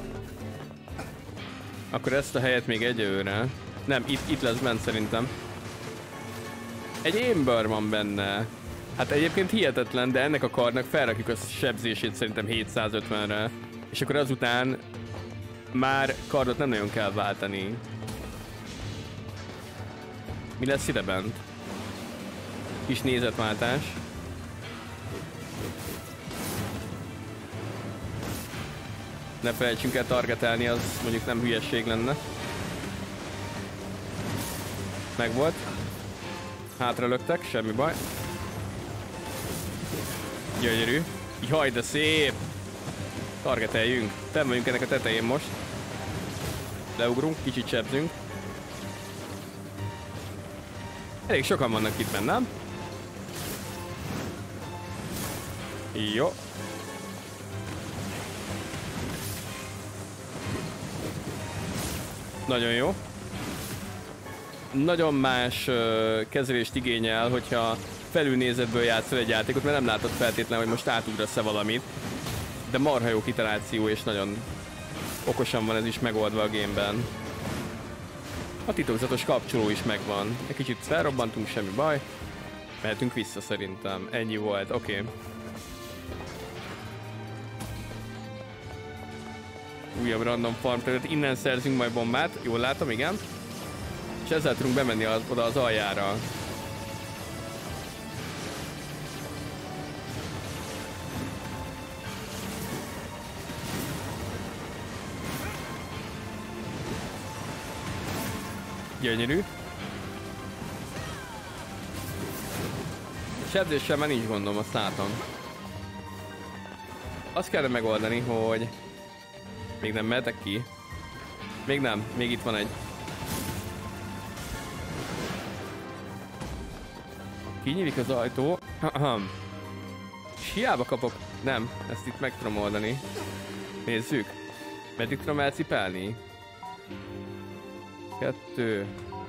Akkor ezt a helyet még egyelőre. Nem, itt, itt lesz bent szerintem. Egy Ember van benne. Hát egyébként hihetetlen, de ennek a karnak felrakjuk a sebzését szerintem hétszázötvenre. És akkor azután már kardot nem nagyon kell váltani. Mi lesz ide bent? Kis nézetváltás. Ne felejtsünk el targetelni, az mondjuk nem hülyesség lenne. Megvolt. Hátra löktek, semmi baj. Gyönyörű. Jaj, de szép! Targeteljünk. Fenn vagyunk ennek a tetején most. Leugrunk, kicsit sebzünk. Elég sokan vannak itt benne, nem? Jó. Nagyon jó. Nagyon más uh, kezelést igényel, hogyha felülnézetből játszol egy játékot, mert nem látod feltétlenül, hogy most átugrasz-e valamit. De marha jó kitaláció, és nagyon okosan van ez is megoldva a gameben. A titokzatos kapcsoló is megvan. Egy kicsit felrobbantunk, semmi baj. Mehetünk vissza szerintem. Ennyi volt, oké. Okay. Újabb random farm terület. Innen szerzünk majd bombát. Jól látom, igen. És ezzel tudunk bemenni az, oda az aljára. Gyönyörű. Sebzéssel már nincs gondom, azt látom. Azt kellene megoldani, hogy... Még nem mehetek ki. Még nem, még itt van egy. Kinyílik az ajtó. És hiába kapok... Nem, ezt itt meg tudom oldani. Nézzük. Meddig tudom elcipelni? Kettő.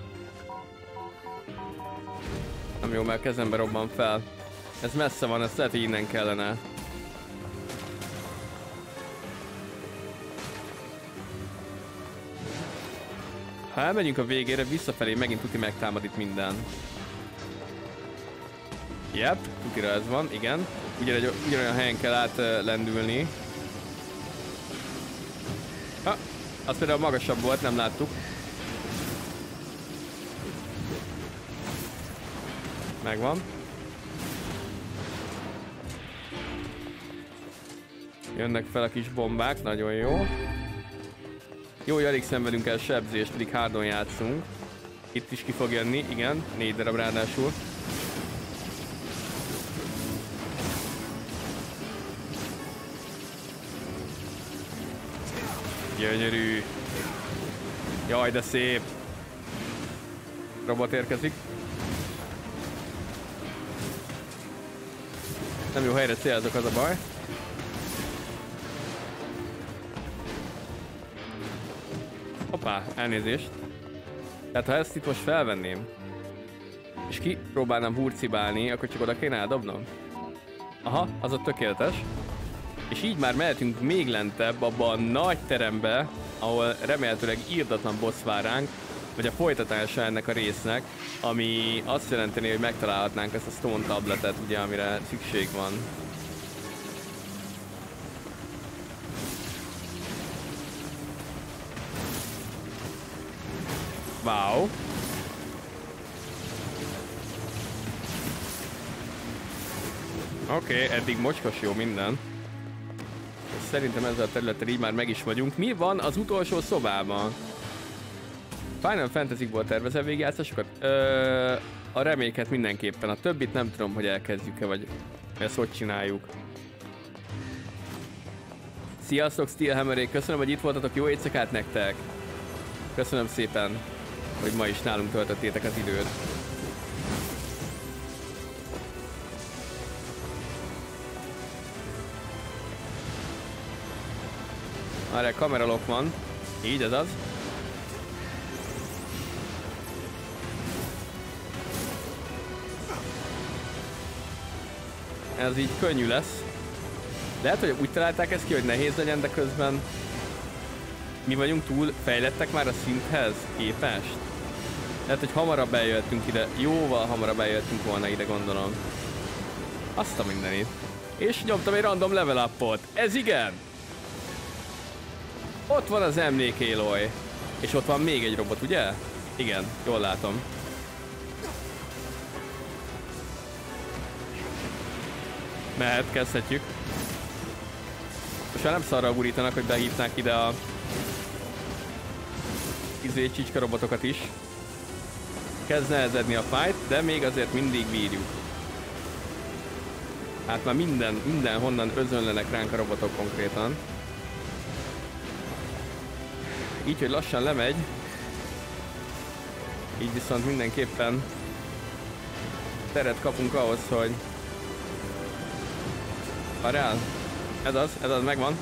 Nem jó, mert kezembe robban fel. Ez messze van, ezt lehet, hogy innen kellene. Ha elmegyünk a végére, visszafelé megint tuti megtámad itt minden. Yep, tutira ez van, igen. Ugyanegy, ugyanolyan helyen kell átlendülni. Ha, az például magasabb volt, nem láttuk. Megvan. Jönnek fel a kis bombák, nagyon jó. Jó, hogy alig szenvedünk el sebzést, pedig hardon játszunk. Itt is ki fog jönni, igen, négy darab ráadásul. Gyönyörű. Jaj, de szép. Robot érkezik. Nem jó helyre célzok, az a baj. Hoppá, elnézést. Tehát ha ezt itt most felvenném, és kipróbálnám hurcibálni, akkor csak oda kéne eldobnom. Aha, az ott tökéletes. És így már mehetünk még lentebb abba a nagy terembe, ahol remélhetőleg írdatlan boss vár ránk, vagy a folytatása ennek a résznek, ami azt jelenteni, hogy megtalálhatnánk ezt a stone tabletet, ugye, amire szükség van. Wow. Oké, okay, eddig mocskos jó minden. Szerintem ezzel a területtel így már meg is vagyunk. Mi van az utolsó szobában? Final Fantasy-ból tervezel végigjátszásokat? Ö, a reméket mindenképpen. A többit nem tudom, hogy elkezdjük-e, vagy ezt hogy csináljuk. Sziasztok, Steelhammerék! Köszönöm, hogy itt voltatok. Jó éjszakát nektek! Köszönöm szépen, hogy ma is nálunk töltöttétek az időt. Arra kameralok van. Így, ez az. Ez így könnyű lesz. Lehet, hogy úgy találták ezt ki, hogy nehéz legyen, de közben mi vagyunk túl fejlettek már a szinthez képest. Lehet, hogy hamarabb eljöttünk ide. Jóval hamarabb eljöttünk volna ide, gondolom. Azt a mindenit. És nyomtam egy random level upot. Ez igen! Ott van az emlék Aloy. És ott van még egy robot, ugye? Igen, jól látom. Mehet, kezdhetjük. Most már nem szarra gurítanak, hogy behívnák ide a izé csicska robotokat is. Kezd nehezedni a fight, de még azért mindig bírjuk. Hát már minden, minden honnan özönlenek ránk a robotok konkrétan. Így, hogy lassan lemegy. Így viszont mindenképpen teret kapunk ahhoz, hogy várjál. Ez az, ez az, megvan.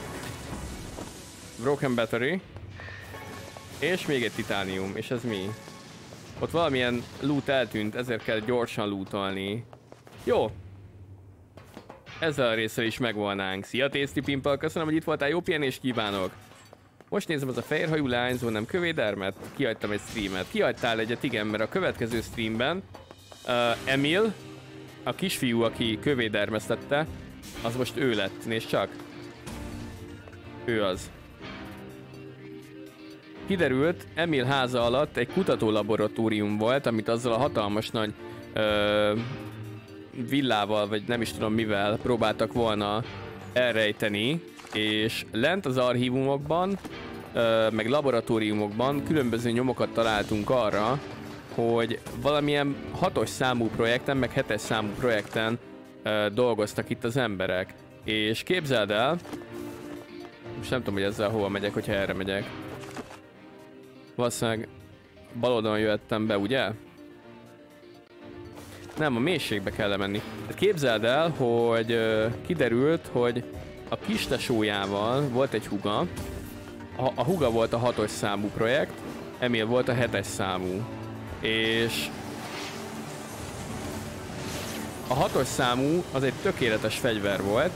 Broken battery. És még egy titánium, és ez mi? Ott valamilyen loot eltűnt, ezért kell gyorsan lootolni. Jó. Ezzel a részre is megvolnánk. Szia Tasty Pimple, köszönöm, hogy itt voltál, jó pihenést kívánok. Most nézem, az a fehérhajú lányzó, nem kövédermet? Kihagytam egy streamet. Kihagytál egyet, igen, mert a következő streamben uh, Emil, a kisfiú, aki kövédermesztette, az most ő lett. Nézd csak. Ő az. kiderült, Emil háza alatt egy kutatólaboratórium volt, amit azzal a hatalmas nagy ö, villával, vagy nem is tudom mivel próbáltak volna elrejteni, és lent az archívumokban, ö, meg laboratóriumokban különböző nyomokat találtunk arra, hogy valamilyen hatos számú projekten, meg hetes számú projekten ö, dolgoztak itt az emberek. És képzeld el, most nem tudom, hogy ezzel hova megyek, hogyha erre megyek. Valószínűleg bal oldalon jöttem be, ugye? Nem, a mélységbe kell menni. Hát képzeld el, hogy ö, kiderült, hogy a kistesójával volt egy húga. A, a húga volt a hatos számú projekt, Emil volt a hetes számú. És a hatos számú az egy tökéletes fegyver volt,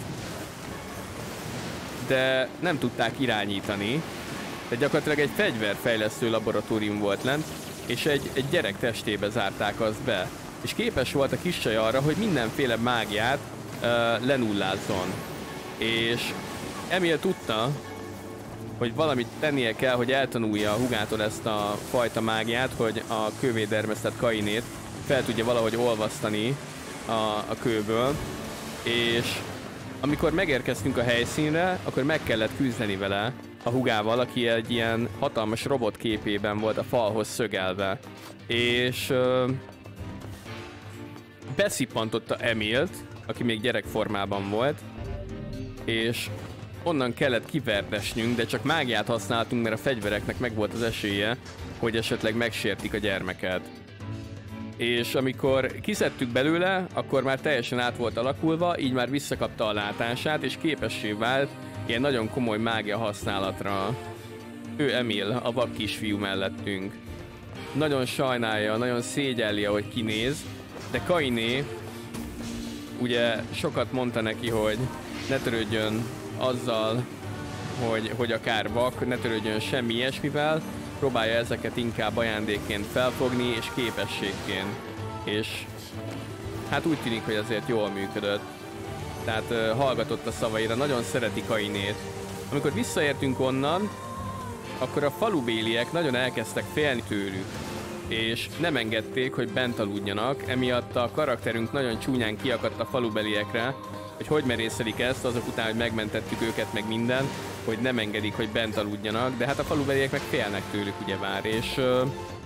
de nem tudták irányítani. De gyakorlatilag egy fegyverfejlesztő laboratórium volt lent, és egy, egy gyerek testébe zárták azt be. És képes volt a kis csaj arra, hogy mindenféle mágiát uh, lenullázzon. És Emil tudta, hogy valamit tennie kell, hogy eltanulja a hugától ezt a fajta mágiát, hogy a kővé dermesztett Kainét fel tudja valahogy olvasztani a, a kőből. És amikor megérkeztünk a helyszínre, akkor meg kellett küzdeni vele, a hugával, aki egy ilyen hatalmas robot képében volt a falhoz szögelve. És uh, beszippantotta Emilt, aki még gyerekformában volt, és onnan kellett kiverdesnünk, de csak mágiát használtunk, mert a fegyvereknek meg volt az esélye, hogy esetleg megsértik a gyermeket. És amikor kiszedtük belőle, akkor már teljesen át volt alakulva, így már visszakapta a látását, és képessé vált ilyen nagyon komoly mágia használatra. Ő Emil, a vak kisfiú mellettünk. Nagyon sajnálja, nagyon szégyelli, ahogy kinéz, de Kainé ugye sokat mondta neki, hogy ne törődjön azzal, hogy, hogy akár vak, ne törődjön semmi ilyesmivel, próbálja ezeket inkább ajándékként felfogni és képességként. És hát úgy tűnik, hogy azért jól működött. Tehát uh, hallgatott a szavaira, nagyon szereti Kainét. Amikor visszaértünk onnan, akkor a falubéliek nagyon elkezdtek félni tőlük, és nem engedték, hogy bent aludjanak, emiatt a karakterünk nagyon csúnyán kiakadt a falubeliekre, hogy hogy merészelik ezt, azok után, hogy megmentettük őket, meg minden, hogy nem engedik, hogy bent aludjanak, de hát a falubeliek meg félnek tőlük ugyebár, és uh,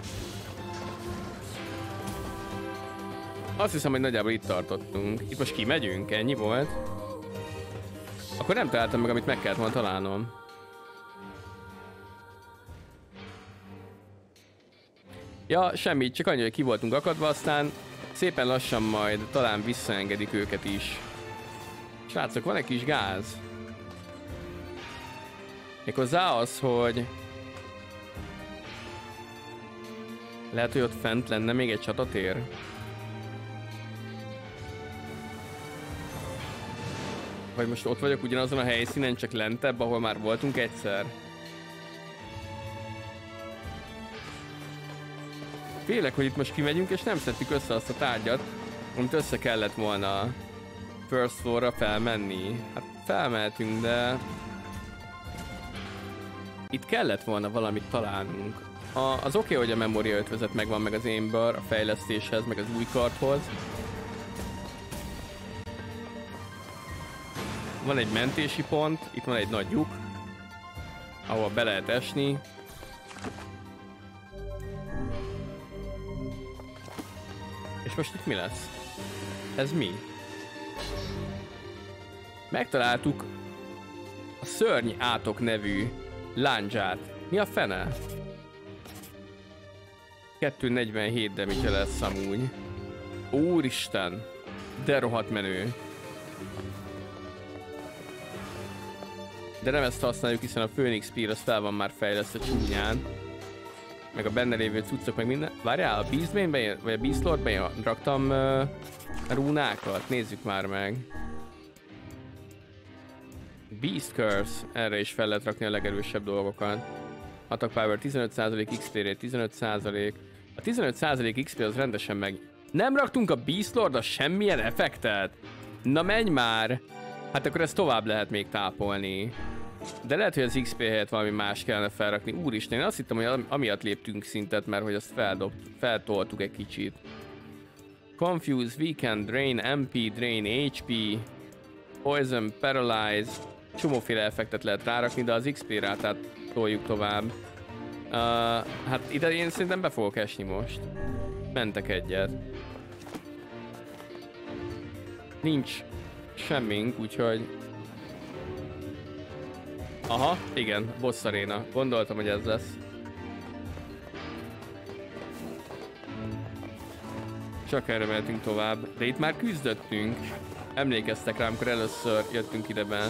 azt hiszem, hogy nagyjából itt tartottunk. Itt most kimegyünk, ennyi volt. Akkor nem találtam meg, amit meg kellett volna találnom. Ja, semmi, csak annyi, hogy ki voltunk akadva, aztán szépen lassan majd talán visszaengedik őket is. Srácok, van egy kis gáz. Méghozzá az, hogy lehet, hogy ott fent lenne még egy csatatér. Vagy most ott vagyok ugyanazon a helyszínen, csak lentebb, ahol már voltunk egyszer. Félek, hogy itt most kimegyünk, és nem szedtük össze azt a tárgyat, amit össze kellett volna first floor-ra felmenni. Hát felmehetünk, de itt kellett volna valamit találnunk. A, az oké, okay, hogy a Memoria ötvezet megvan, meg az Amber a fejlesztéshez, meg az új karthoz. Van egy mentési pont, itt van egy nagy lyuk, ahol be lehet esni. És most itt mi lesz? Ez mi? Megtaláltuk a Szörny Átok nevű lándzsát. Mi a fene? kettő negyvenhét damage lesz amúgy. Úristen! De rohadt menő. De nem ezt használjuk, hiszen a Phoenix Spear az fel van már fejlesztve csúnyán. Meg a benne lévő cuccok, meg minden. Várjál, a Beastbane-ben, vagy a Beastlordban raktam uh, rúnákat? Nézzük már meg. Beast Curse, erre is fel lehet rakni a legerősebb dolgokat. Attack Power tizenöt százalék, X P Rate tizenöt százalék. A tizenöt százalék X P az rendesen meg... Nem raktunk a Beastlordra semmilyen effektet? Na menj már! Hát akkor ezt tovább lehet még tápolni. De lehet, hogy az iksz pé helyett valami más kellene felrakni. Úristen, én azt hittem, hogy amiatt léptünk szintet, mert hogy azt feldobt, feltoltuk egy kicsit. Confuse, Weaken, Drain, em pé, Drain, há pé, Poison, Paralyze. Csomóféle effektet lehet rárakni, de az iksz pé rátát toljuk tovább. Uh, hát ide én szerintem be fogok esni most. Mentek egyet. Nincs semmink, úgyhogy... Aha, igen, boss arena. Gondoltam, hogy ez lesz. Csak erre mehetünk tovább. De itt már küzdöttünk. Emlékeztek rá, amikor először jöttünk ide be.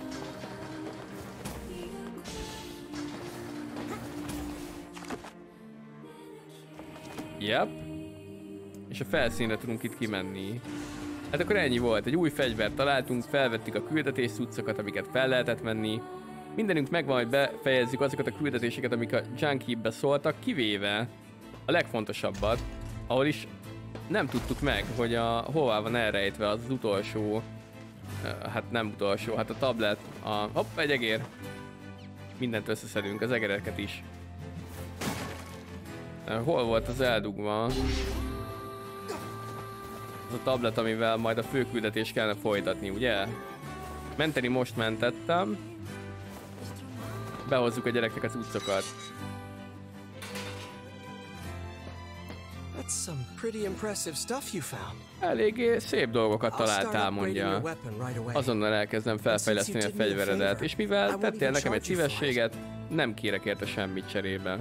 Yep. És a felszínre tudunk itt kimenni. Hát akkor ennyi volt. Egy új fegyvert találtunk, felvettük a küldetés cuccokat, amiket fel lehetett venni. Mindenünk megvan, hogy befejezzük azokat a küldetéseket, amik a Junkie-be szóltak, kivéve a legfontosabbat, ahol is nem tudtuk meg, hogy a, hová van elrejtve az, az utolsó, hát nem utolsó, hát a tablet, a, hopp, egy egér. Mindent összeszedünk, az egereket is. Hol volt az eldugva? Az a tablet, amivel majd a főküldetést kellene folytatni, ugye? Menteni most mentettem. Behozzuk a gyereknek az utcokat. That's some pretty impressive stuff you found. Eléggé szép dolgokat találtál, mondja. Azonnal elkezdem felfejleszteni a fegyveredet, és mivel tettél nekem egy szívességet, nem kérek érte semmit cserébe.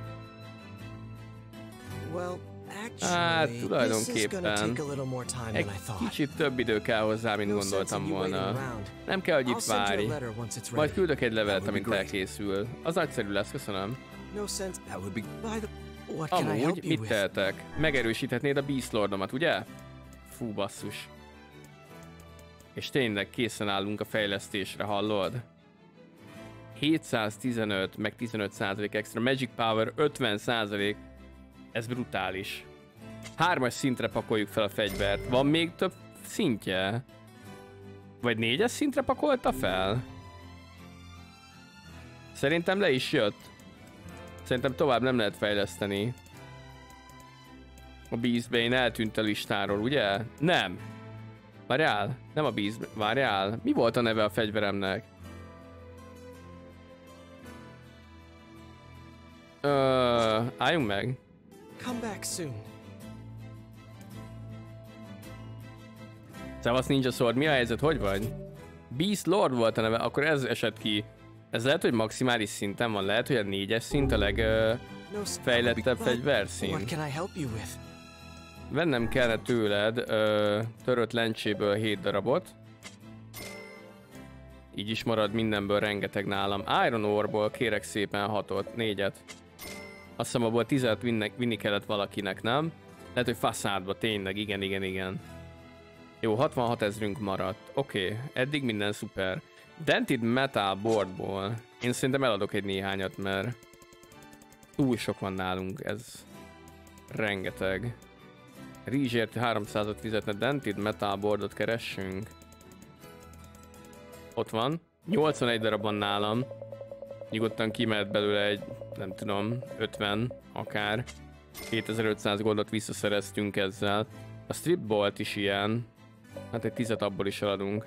Hát, tulajdonképpen egy kicsit több idő kell hozzá, mint gondoltam volna. Nem kell, hogy itt várj. Majd küldök egy levelet, amint elkészül. Az nagyszerű lesz, köszönöm. Amúgy, mit tehetek? Megerősíthetnéd a Beast Lordomat, ugye? Fú, basszus. És tényleg készen állunk a fejlesztésre, hallod? hétszáztizenöt, meg tizenöt százalék extra, Magic Power ötven százalék. Ez brutális. Hármas szintre pakoljuk fel a fegyvert. Van még több szintje? Vagy négyes szintre pakolta fel? Szerintem le is jött. Szerintem tovább nem lehet fejleszteni. A Beastbane eltűnt a listáról, ugye? Nem. Várjál, nem a Beast... Várjál. Mi volt a neve a fegyveremnek? Ö, álljunk meg. Come back soon. Szevasz Ninja Sword, mi a helyzet, hogy vagy? Beast Lord volt a neve, akkor ez esett ki. Ez lehet, hogy maximális szinten van, lehet, hogy a négyes szint a legfejlettebb uh, fegyverszín. Vennem kellene tőled uh, törött lencséből hét darabot. Így is marad mindenből rengeteg nálam. Iron Ore-ból kérek szépen hatot, négyet. Azt hiszem, abból tizet vinni, vinni kellett valakinek, nem? Lehet, hogy faszádba, tényleg, igen, igen, igen. Jó, hatvanhat ezrünk maradt. Oké, okay, eddig minden szuper. Dented Metal Boardból. Én szerintem eladok egy néhányat, mert túl sok van nálunk, ez rengeteg. Rizsért háromszázat fizetne, Dented Metal Boardot keressünk. Ott van. nyolcvanegy darab van nálam. Nyugodtan kimehet belőle egy, nem tudom, ötven akár. kétezer-ötszáz goldot visszaszereztünk ezzel. A Strip Bolt is ilyen. Hát egy tizet abból is eladunk.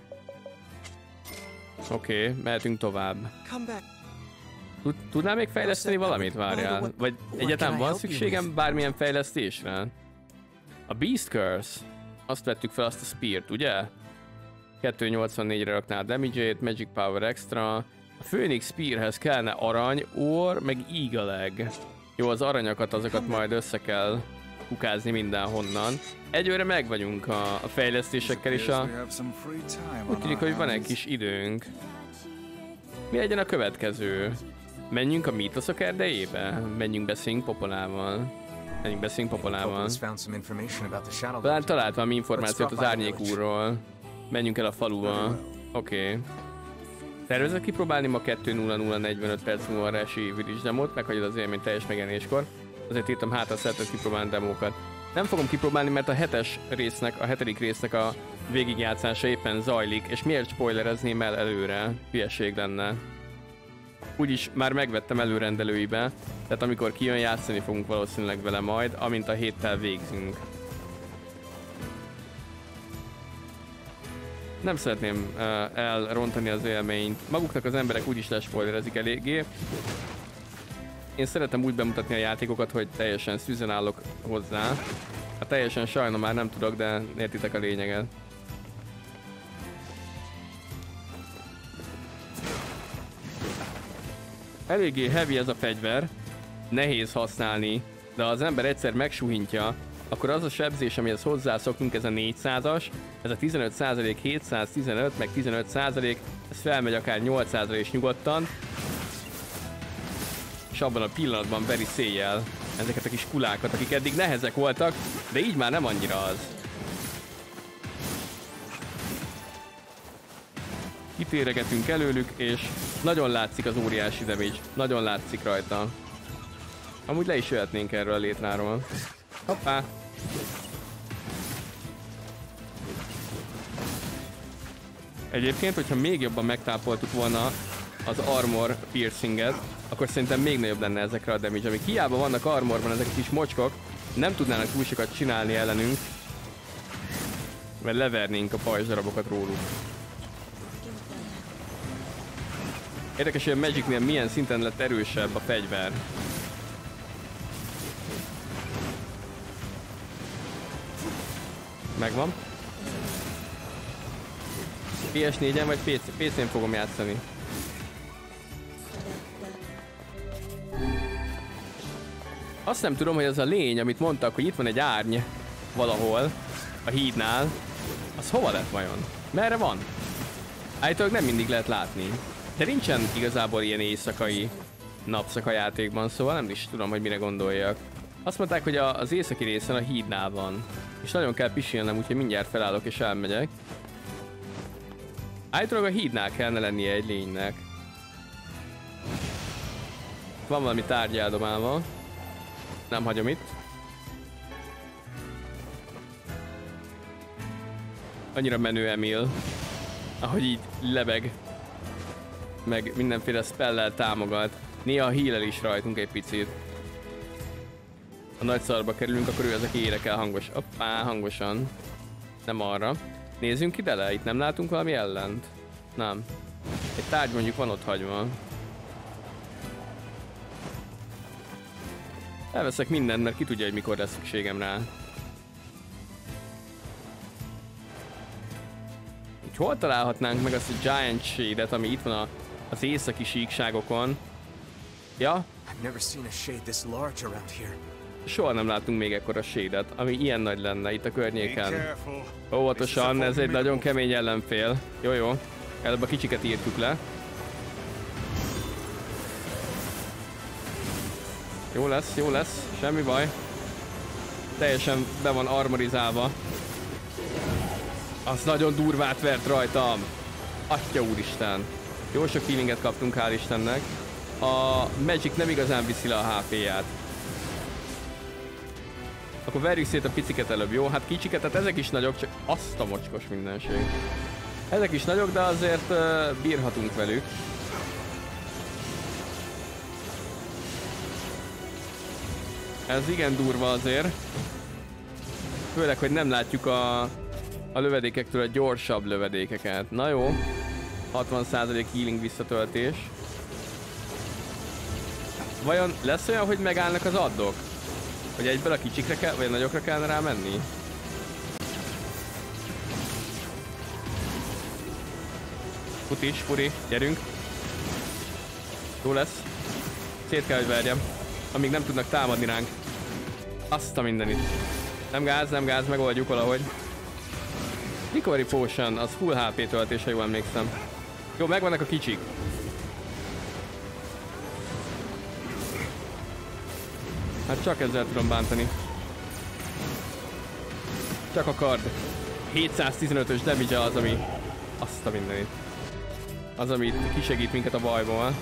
Oké, okay, mehetünk tovább. Tudnál még fejleszteni valamit, várjál? Vagy egyáltalán van szükségem bármilyen fejlesztésre? A Beast Curse. Azt vettük fel, azt a Speart, ugye? kétszáznyolcvannégyre raknál damage-ét, Magic Power Extra. A Phoenix Spearhez kellene arany, orr, meg Eagle Egg. Jó, az aranyakat, azokat majd össze kell kukázni mindenhonnan. Egyőre meg vagyunk a, a fejlesztésekkel, és a... úgy tűnik, hogy van egy kis időnk. Mi legyen a következő? Menjünk a mítoszok erdejébe? Menjünk beszéljünk Popolával. Menjünk beszéljünk Popolával. Talán talált valami információt az Árnyék úrról. Menjünk el a faluba. Oké. Okay. Tervezek kipróbálni ma kettő nulla nulla negyvenöt perc múlva a Reshi Village demót, meghagyod az élmény teljes megjelenéskor. Azért írtam hátra, szeretnék kipróbálni demókat. Nem fogom kipróbálni, mert a hetes résznek, a hetedik résznek a végigjátszása éppen zajlik, és miért spoilerezném el előre? Hülyeség lenne. úgyis már megvettem előrendelőibe, tehát amikor kijön, játszani fogunk valószínűleg vele majd, amint a héttel végzünk. Nem szeretném uh, elrontani az élményt. Maguknak az emberek úgyis lespoilerezik eléggé. Én szeretem úgy bemutatni a játékokat, hogy teljesen szűzen állok hozzá. Hát teljesen sajna már nem tudok, de értitek a lényeget. Eléggé heavy ez a fegyver, nehéz használni, de ha az ember egyszer megsuhintja, akkor az a sebzés, amihez hozzászoktunk, ez a négyszázas, ez a tizenöt százalék, hétszáztizenöt, meg tizenöt százalék, ez felmegy akár nyolcszázra is nyugodtan, és abban a pillanatban veri széjjel ezeket a kis kulákat, akik eddig nehezek voltak, de így már nem annyira az. Kitéregetünk előlük, és nagyon látszik az óriási damage, nagyon látszik rajta. Amúgy le is jöhetnénk erről a létráról. Hoppá! Egyébként, hogyha még jobban megtápoltuk volna az armor piercinget, akkor szerintem még nagyobb lenne ezekre a damage, amik hiába vannak armorban ezek a kis mocskok, nem tudnának túl sokat csinálni ellenünk, mert levernénk a pajzsdarabokat róluk. Érdekes, hogy a Magicnél milyen szinten lett erősebb a fegyver. Megvan. P S négyen vagy pé cén fogom játszani. Azt nem tudom, hogy az a lény, amit mondtak, hogy itt van egy árny valahol a hídnál, az hova lett vajon? Merre van? Állítólag nem mindig lehet látni. De nincsen igazából ilyen éjszakai napszaka játékban, szóval nem is tudom, hogy mire gondoljak. Azt mondták, hogy a, az északi részen a hídnál van. És nagyon kell pisilnem, úgyhogy mindjárt felállok és elmegyek. Állítólag a hídnál kellene lennie egy lénynek. Van valami tárgy eldomálva. Nem hagyom itt. Annyira menő Emil, ahogy így lebeg, meg mindenféle spellel támogat. Néha heal-el is rajtunk egy picit. Ha nagy szarba kerülünk, akkor ő az, aki énekel hangos. Hoppá, hangosan. Nem arra. Nézzünk ide le, itt nem látunk valami ellent? Nem. Egy tárgy mondjuk van ott hagyva. Elveszek mindent, mert ki tudja, hogy mikor lesz szükségem rá. Úgy hol találhatnánk meg azt a Giant Shade-et, ami itt van a, az északi síkságokon? Ja? Soha nem látunk még ekkora shade-et, ami ilyen nagy lenne itt a környéken. Óvatosan, ez egy nagyon kemény ellenfél. Jó, jó. Előbb a kicsiket írtuk le. Jó lesz, jó lesz, semmi baj. Teljesen be van armorizálva. Az nagyon durvát vert rajtam. Atya úristen. Jó sok healinget kaptunk, hál' Istennek. A Magic nem igazán viszi le a há pé-ját. Akkor verjük szét a piciket előbb, jó? Hát kicsiket, tehát ezek is nagyok, csak azt a mocskos mindenség. Ezek is nagyok, de azért uh, bírhatunk velük. Ez igen durva azért. Főleg, hogy nem látjuk a, a lövedékektől a gyorsabb lövedékeket. Na jó. hatvan százalék healing visszatöltés. Vajon lesz olyan, hogy megállnak az addok? Hogy egyből a kicsikre kell, vagy a nagyokra kellene rá menni? Futis, furi, gyerünk. Jó lesz. Szét kell, hogy verjem. Amíg nem tudnak támadni ránk. Azt a mindenit. Nem gáz, nem gáz, megoldjuk valahogy. Recovery Potion, az full há pé töltés, ha jól emlékszem. Jó, megvannak a kicsik. Hát csak ezzel tudom bántani. Csak a kard. hétszáztizenötös damage az, ami... Azt a mindenit. Az, ami kisegít minket a bajból.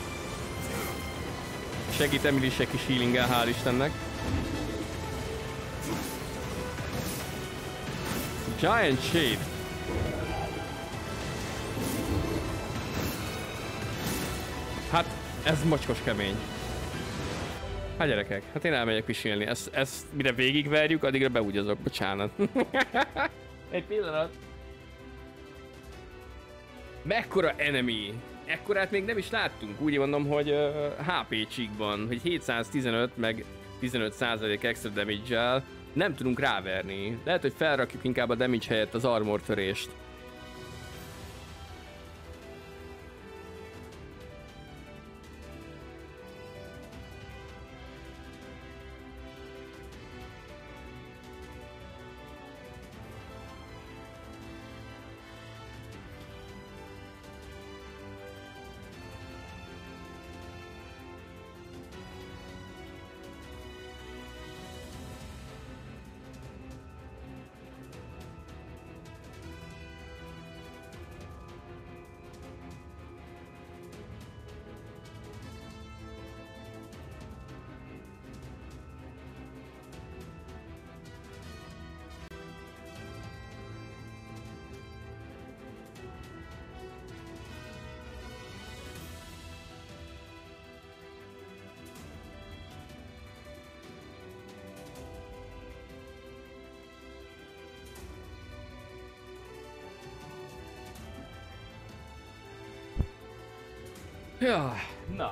Segít Emil is egy kis healinggel, hál' Istennek. Giant Shade. Hát, ez mocskos kemény. Hát gyerekek, hát én elmegyek pisilni. Ezt, ezt mire végigverjük, addigra beúgyazok. Bocsánat. Egy pillanat. Mekkora enemy? Ekkorát még nem is láttunk. Úgy mondom, hogy uh, há pé csíkban, hogy hétszáztizenöt meg tizenöt százalék extra damage-el nem tudunk ráverni. Lehet, hogy felrakjuk inkább a damage helyett az armor törést. Ja, na.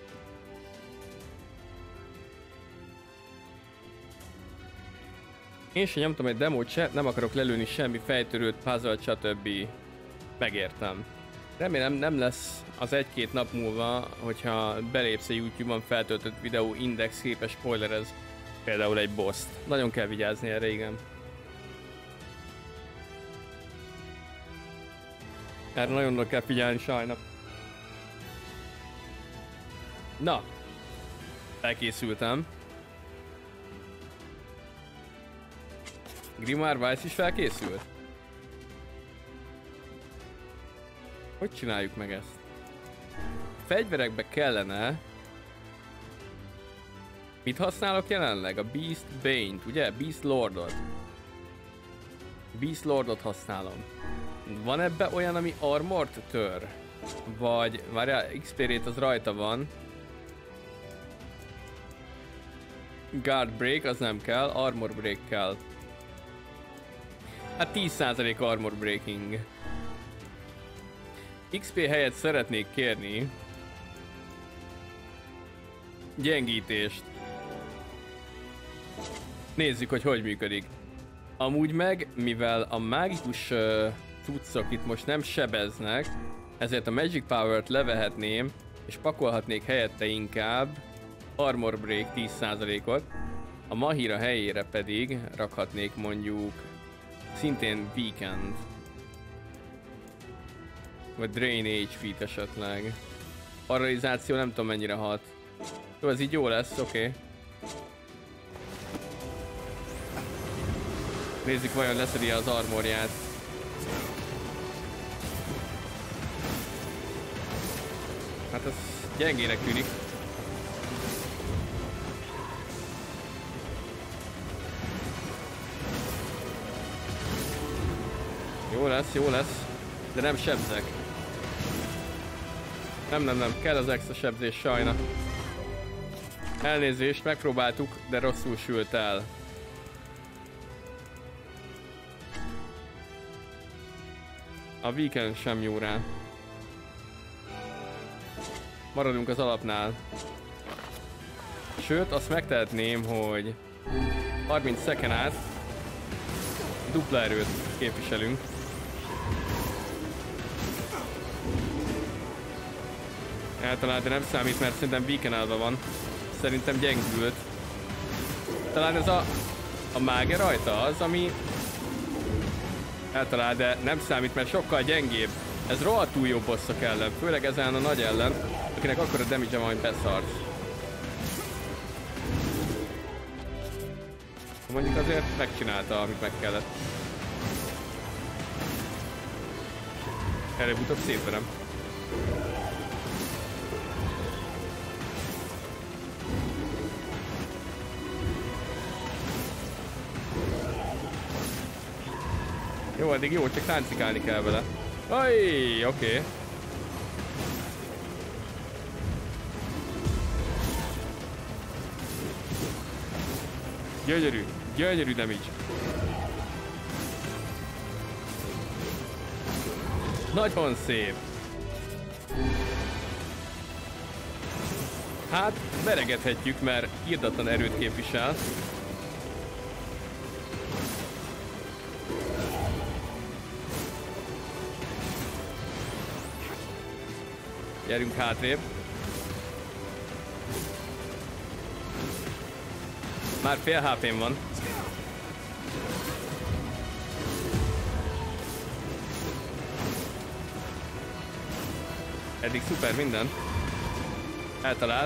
Én sem nyomtam egy demót se, nem akarok lelőni semmi fejtörőt, puzzle, stb. Megértem. Remélem nem lesz az egy-két nap múlva, hogyha belépsz a YouTube-on feltöltött videó index képes spoilerez például egy boss-t. Nagyon kell vigyázni erre, igen. Erre nagyon oda kell figyelni sajnap. Na, felkészültem. Grimoire Weiss is felkészült? Hogy csináljuk meg ezt? Fegyverekbe kellene... Mit használok jelenleg? A Beast Bane-t, ugye? Beast Lordot. Beast Lordot használom. Van ebbe olyan, ami armort tör? Vagy, várjál, X P rate az rajta van. Guard Break, az nem kell, Armor Break kell. Hát tíz százalék Armor Breaking. X P helyett szeretnék kérni gyengítést. Nézzük, hogy hogy működik. Amúgy meg, mivel a mágikus uh, cuccok itt most nem sebeznek, ezért a Magic Power-t levehetném, és pakolhatnék helyette inkább Armor Break tíz százalékot. A Mahira helyére pedig rakhatnék mondjuk szintén Weekend. Vagy Drain H P-t esetleg. Paralizáció nem tudom mennyire hat. Jó, ez így jó lesz, oké. Okay. Nézzük, vajon leszedi az armorját. Hát ez gyengének tűnik. Jó lesz, jó lesz. De nem sebzek. Nem, nem, nem. Kell az extra sebzés, sajna. Elnézést, megpróbáltuk, de rosszul sült el. A Weekend sem jó rá. Maradunk az alapnál. Sőt, azt megtehetném, hogy harminc szeken át dupla erőt képviselünk. Eltalált, de nem számít, mert szerintem weekend van. Szerintem gyengült. Talán ez a, a máge rajta az, ami eltalált, de nem számít, mert sokkal gyengébb. Ez rohadtul jó bosszok ellen, főleg ezen a nagy ellen, akinek akkora damage-e majd beszart. Mondjuk azért megcsinálta, amit meg kellett. Előbb-utóbb szétverem. Jó, addig jó, csak táncikálni kell vele. Ajj, oké. Okay. Gyönyörű, gyönyörű damage. Nagyon szép. Hát, veregethetjük, mert irdatlan erőt képvisel. Gyerünk hátrébb. Már fél há pém van. Eddig szuper minden. Eltalál.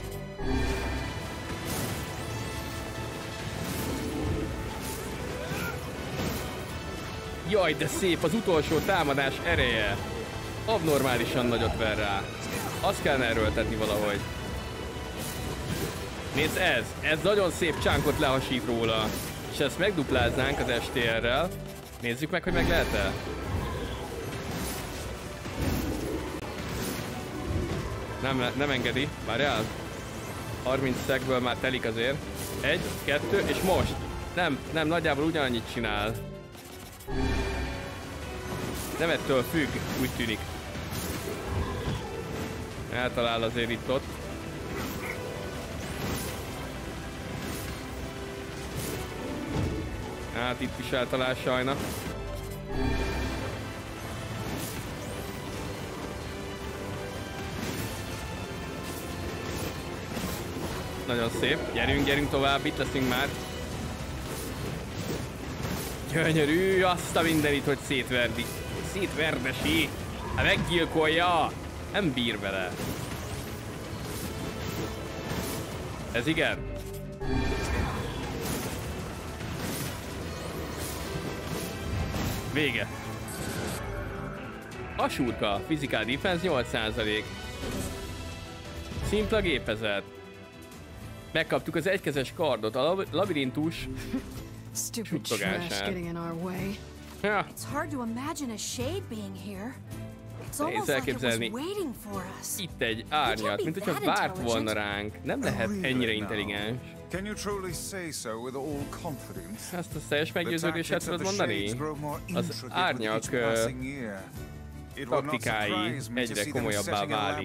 Jaj, de szép, az utolsó támadás ereje. Abnormálisan nagyot ver rá. Azt kellene erőltetni valahogy. Nézd, ez! Ez nagyon szép csánkot lehasít róla. És ezt megdupláznánk az es té er-rel. Nézzük meg, hogy meg lehet-e. Nem, nem engedi. Várjál. harminc szegből már telik azért. Egy, kettő, és most. Nem, nem, nagyjából ugyanannyit csinál. Nem ettől függ, úgy tűnik. Eltalál azért itt-ott. Hát itt is eltalál sajna. Nagyon szép. Gyerünk, gyerünk tovább, itt leszünk már. Gyönyörű, azt a mindenit, hogy szétverdi. Szétverdesi. Hát meggyilkolja. Nem bír vele. Ez igen. Vége. Asurka, Physical Defense nyolc százalék. Szimpla gépezet. Megkaptuk az egykezes kardot, a lab labirintus suttogását. Ja. Nehéz elképzelni. Itt egy árnyat, mint hogyha várt volna ránk. Nem lehet ennyire intelligens. Ezt a teljes meggyőződéset tudod mondani? Az árnyak uh, taktikái egyre komolyabbá válik.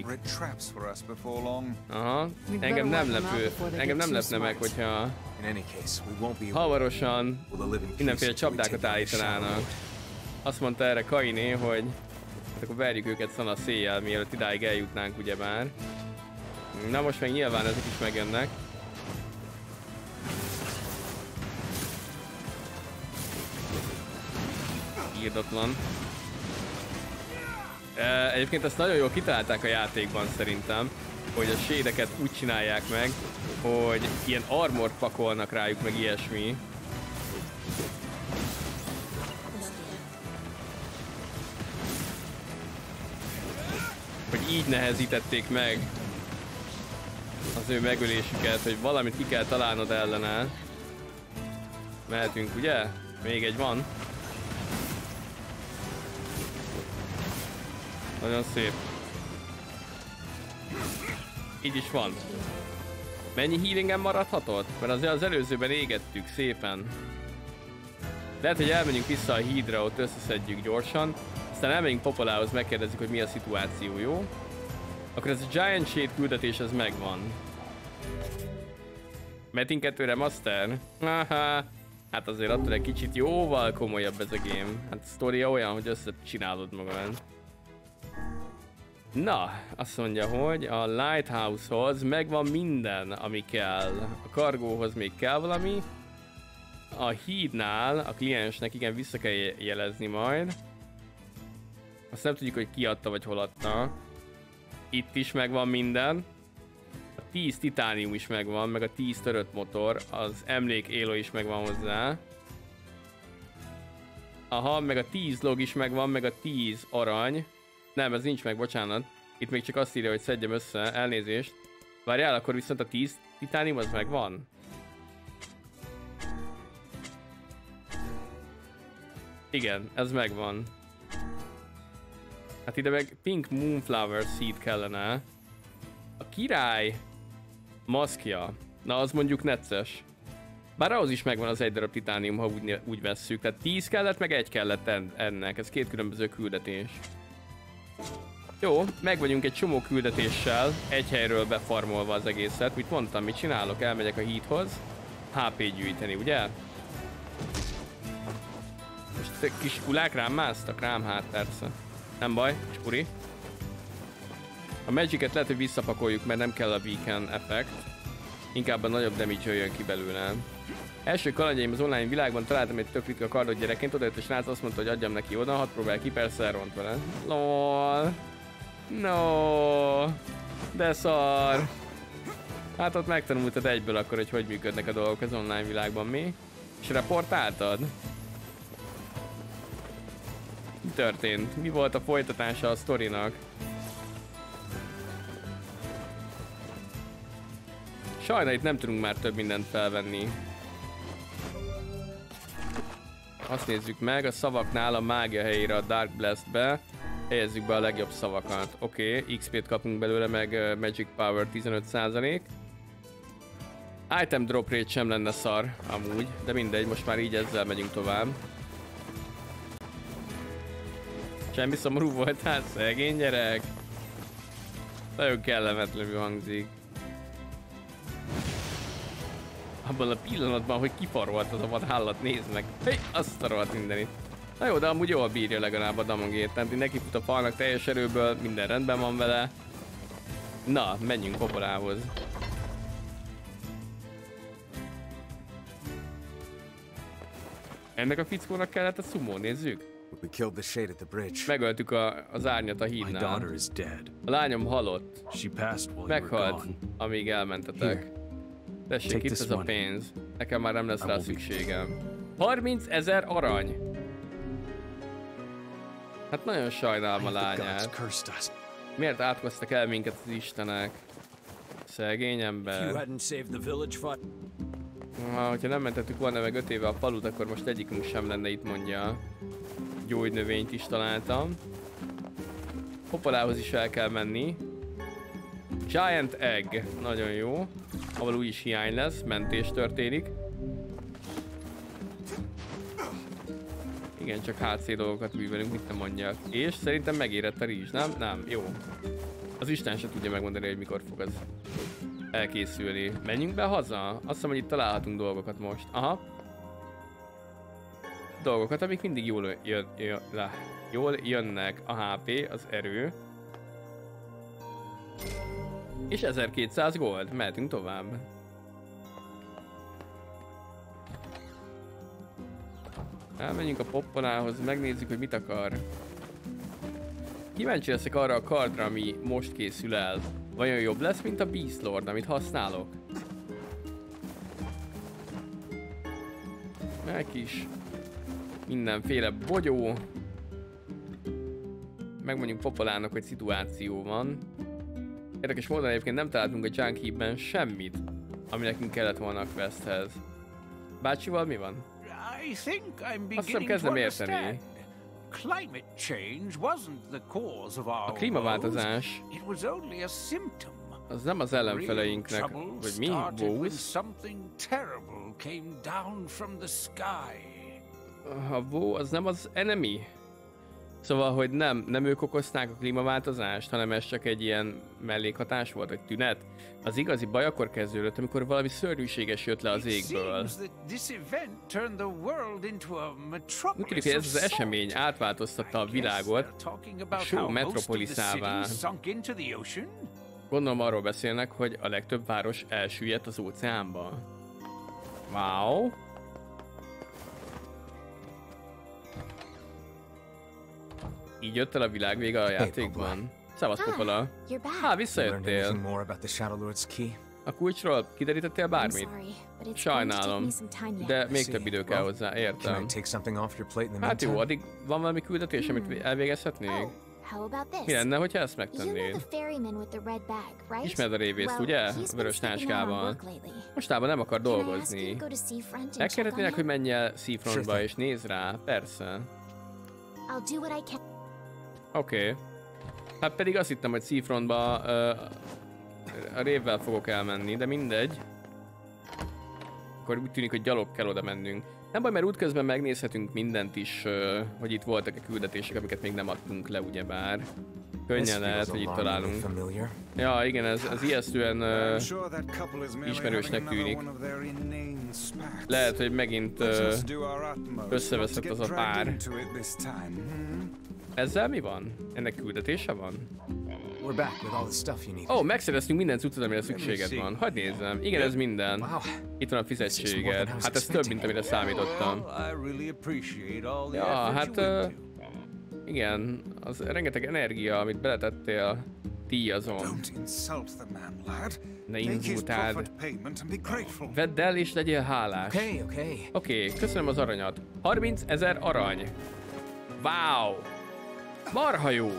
Aha, engem nem lepő, engem nem lepne meg, hogyha hamarosan mindenféle csapdákat állítanának. Azt mondta erre Kainé, hogy hát akkor verjük őket szana széjjel, mielőtt idáig eljutnánk ugyebár. Na most meg nyilván ezek is megjönnek. Írdatlan. E, egyébként ezt nagyon jól kitalálták a játékban szerintem, hogy a shade-eket úgy csinálják meg, hogy ilyen armort pakolnak rájuk, meg ilyesmi. Hogy így nehezítették meg az ő megölésüket, hogy valamit ki kell találnod ellene. Mehetünk, ugye? Még egy van. Nagyon szép. Így is van. Mennyi healingen maradhatott? Mert azért az előzőben égettük szépen. Lehet, hogy elmenjünk vissza a hídra, ott összeszedjük gyorsan. Aztán elmegyünk Popolához, megkérdezzük, hogy mi a szituáció, jó? Akkor ez a Giant Shade küldetés, ez megvan. Metin kettő Remaster? Haha. Hát azért attól egy kicsit jóval komolyabb ez a game. Hát a sztoria olyan, hogy összecsinálod magad. Na, azt mondja, hogy a Lighthouse-hoz megvan minden, ami kell. A kargóhoz még kell valami. A hídnál a kliensnek igen vissza kell jelezni majd. Azt nem tudjuk, hogy ki adta vagy hol adta. Itt is megvan minden. A tíz titánium is megvan, meg a tíz törött motor. Az emlék élo is megvan hozzá. Aha, meg a tíz log is megvan, meg a tíz arany. Nem, ez nincs meg, bocsánat. Itt még csak azt írja, hogy szedjem össze, elnézést. Várjál, akkor viszont a tíz titánium az megvan? Igen, ez megvan. Hát ide meg Pink Moonflower Seed kellene. A király maszkja. Na, az mondjuk necces. Bár ahhoz is megvan az egy darab titánium, ha úgy, úgy vesszük. Tehát tíz kellett, meg egy kellett ennek. Ez két különböző küldetés. Jó, meg vagyunk egy csomó küldetéssel, egy helyről befarmolva az egészet. Mit mondtam, mit csinálok? Elmegyek a híthoz. há pé gyűjteni, ugye? Most kis kulák rám másztak? Rám hát persze. Nem baj, spuri. A Magic-et lehet, hogy visszapakoljuk, mert nem kell a Beacon effekt. Inkább a nagyobb damage jöjjön ki belőle. Első kalandjaim az online világban találtam egy tök ritka kardot gyerekként, odajött a srác, azt mondta, hogy adjam neki oda, hadd próbálj ki, persze elront vele. Lol. No. De szar. Hát ott megtanultad egyből akkor, hogy hogy működnek a dolgok az online világban, mi? És reportáltad? Mi történt? Mi volt a folytatása a sztorinak? Sajnál itt nem tudunk már több mindent felvenni. Azt nézzük meg, a szavaknál a mágia helyére a Dark Blast-be helyezzük be a legjobb szavakat. Oké, okay, iksz pét kapunk belőle, meg uh, Magic Power tizenöt százalék. Item drop rate sem lenne szar, amúgy, de mindegy, most már így ezzel megyünk tovább. Semmi szomorú voltál, szegény gyerek? Nagyon kellemetlenül hangzik. Abban a pillanatban, hogy kifarolt az a vadállat, nézd meg. Hey, azt a rohadt mindenit. Na jó, de amúgy jól bírja legalább a damagét. Tehát neki fut a falnak teljes erőből, minden rendben van vele. Na, menjünk Popolához. Ennek a fickónak kellett a sumo, nézzük. We killed the shade at the bridge. Megöltük a, az árnyat a My hídnál. daughter is dead. A lányom halott. She passed while you were Meghalt, gone. amíg elmentetek. Tessék, Take itt this ez a money. pénz. Nekem már nem lesz I rá will be- szükségem. harmincezer arany! Hát nagyon sajnálom a The gods lányát. cursed us. Miért átkoztak el minket az istenek? Szegény If you ember. hadn't saved the village fight. Ha, hogyha nem mentettük volna meg öt éve a falut, akkor most egyikünk sem lenne itt, mondja. Gyógynövényt is találtam. Popolához is el kell menni. Giant Egg, nagyon jó. Ahol új is hiány lesz, mentés történik. Igen, csak há cé dolgokat művelünk, mit nem mondjak. És szerintem megérett a rizs, nem? Nem, jó. Az Isten se tudja megmondani, hogy mikor fog az elkészülni. Menjünk be haza? Azt hiszem, hogy itt találhatunk dolgokat most. Aha. Dolgokat, amik mindig jól, jön, jön, le, jól jönnek. A há pé, az erő. És ezerkétszáz gold. Mehetünk tovább. Elmenjünk a popponához, megnézzük, hogy mit akar. Kíváncsi leszek arra a kardra, ami most készül el. Vajon jobb lesz, mint a Beast Lord, amit használok? Egy kis mindenféle bogyó. Megmondjuk Popolának, hogy szituáció van. Érdekes módon egyébként nem találtunk a Junk Heap-ben semmit, ami nekünk kellett volna a questhez. Bácsival mi van? I think I'm Azt hiszem beginning to kezdem érteni. understand. Climate change wasn't the cause of our A klímaváltozás woes. It was only a symptom. az nem az ellenfeleinknek, Real trouble vagy mi? started when Woes? something terrible came down from the sky. A WoW az nem az enemy? Szóval, hogy nem, nem ők okozták a klímaváltozást, hanem ez csak egy ilyen mellékhatás volt, vagy tünet. Az igazi baj akkor kezdődött, amikor valami szörnyűséges jött le az It égből. seems that this event turned the world into a Úgy metropolis tűnik, hogy ez of az esemény salt. átváltoztatta a I guess világot. they're talking about Só how most of the metropoliszává. cities sunk into the ocean. Gondolom arról beszélnek, hogy a legtöbb város elsüllyedt az óceánba. Wow. Így jött el a világ vége a játékban. Szevasz, Popola. You're back. Há, Learned anything visszajöttél. more about the Shadow Lord's key? A kulcsról kiderítettél I'm bármit? sorry, but it's going to take Sajnálom, me some time yet. de I még see. több idő kell Well, hozzá, Can I értem. take something off your plate in the Hát jó, meantime? addig van valami küldetés, amit elvégezhetnék? Oh, how about this? Mi lenne, hogyha ezt You know the megtennéd? ferryman with the red bag, right? Ismered a révészt, Well, ugye? he's been Vörös stepping out on táskával. work lately. Mostában nem akar Can I ask you dolgozni. to go to Seafront and check on Megkérhetnének, hogy him? menj el Seafrontba Sure és nézz rá, persze. I'll do what I can. Oké. Okay. Hát pedig azt hittem, hogy Seafrontba uh, a révvel fogok elmenni, de mindegy. akkor úgy tűnik, hogy gyalog kell oda mennünk. Nem baj, mert útközben megnézhetünk mindent is, hogy itt voltak-e küldetések, amiket még nem adtunk le, ugyebár. Könnyen lehet, hogy itt találunk. Ja, igen, ez, ez ijesztően uh, ismerősnek tűnik. Lehet, hogy megint uh, összeveszett az a pár. Ezzel mi van? Ennek küldetése van? Ó, oh, megszereztünk minden cuccot, amire szükséged van. Hadd nézzem. Igen, ez minden. Itt van a fizetséged. Hát ez több, mint amire számítottam. Ja, hát... Uh, igen, az rengeteg energia, amit beletettél, díjazom. Ne inzultáld. Vedd el és legyél hálás. Oké, okay, okay, köszönöm az aranyat. harmincezer arany. Wow! Marha jó!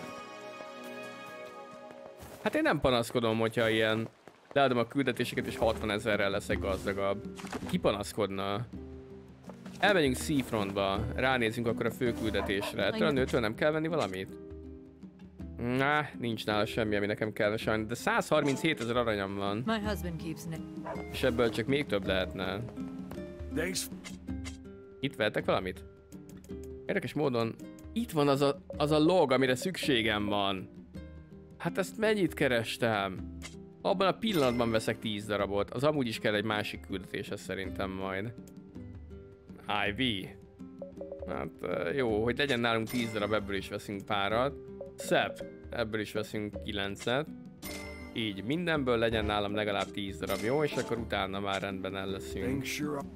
Hát én nem panaszkodom, hogyha ilyen leadom a küldetéseket és hatvanezerrel leszek gazdagabb. Ki panaszkodna? Elmegyünk Seafrontba, ránézünk akkor a főküldetésre. Ettől a nőtől nem kell venni valamit? Nah, nincs nála semmi, ami nekem kellene sajnos, de száz harminchét ezer aranyam van. És ebből csak még több lehetne. Itt vettek valamit? Érdekes módon itt van az a, az a log, amire szükségem van. Hát ezt mennyit kerestem? Abban a pillanatban veszek tíz darabot. Az amúgy is kell egy másik küldetéshez szerintem majd. Ivy. Hát jó, hogy legyen nálunk tíz darab, ebből is veszünk párat. Szebb, ebből is veszünk kilencet. Így, mindenből legyen nálam legalább tíz darab, jó? És akkor utána már rendben el leszünk.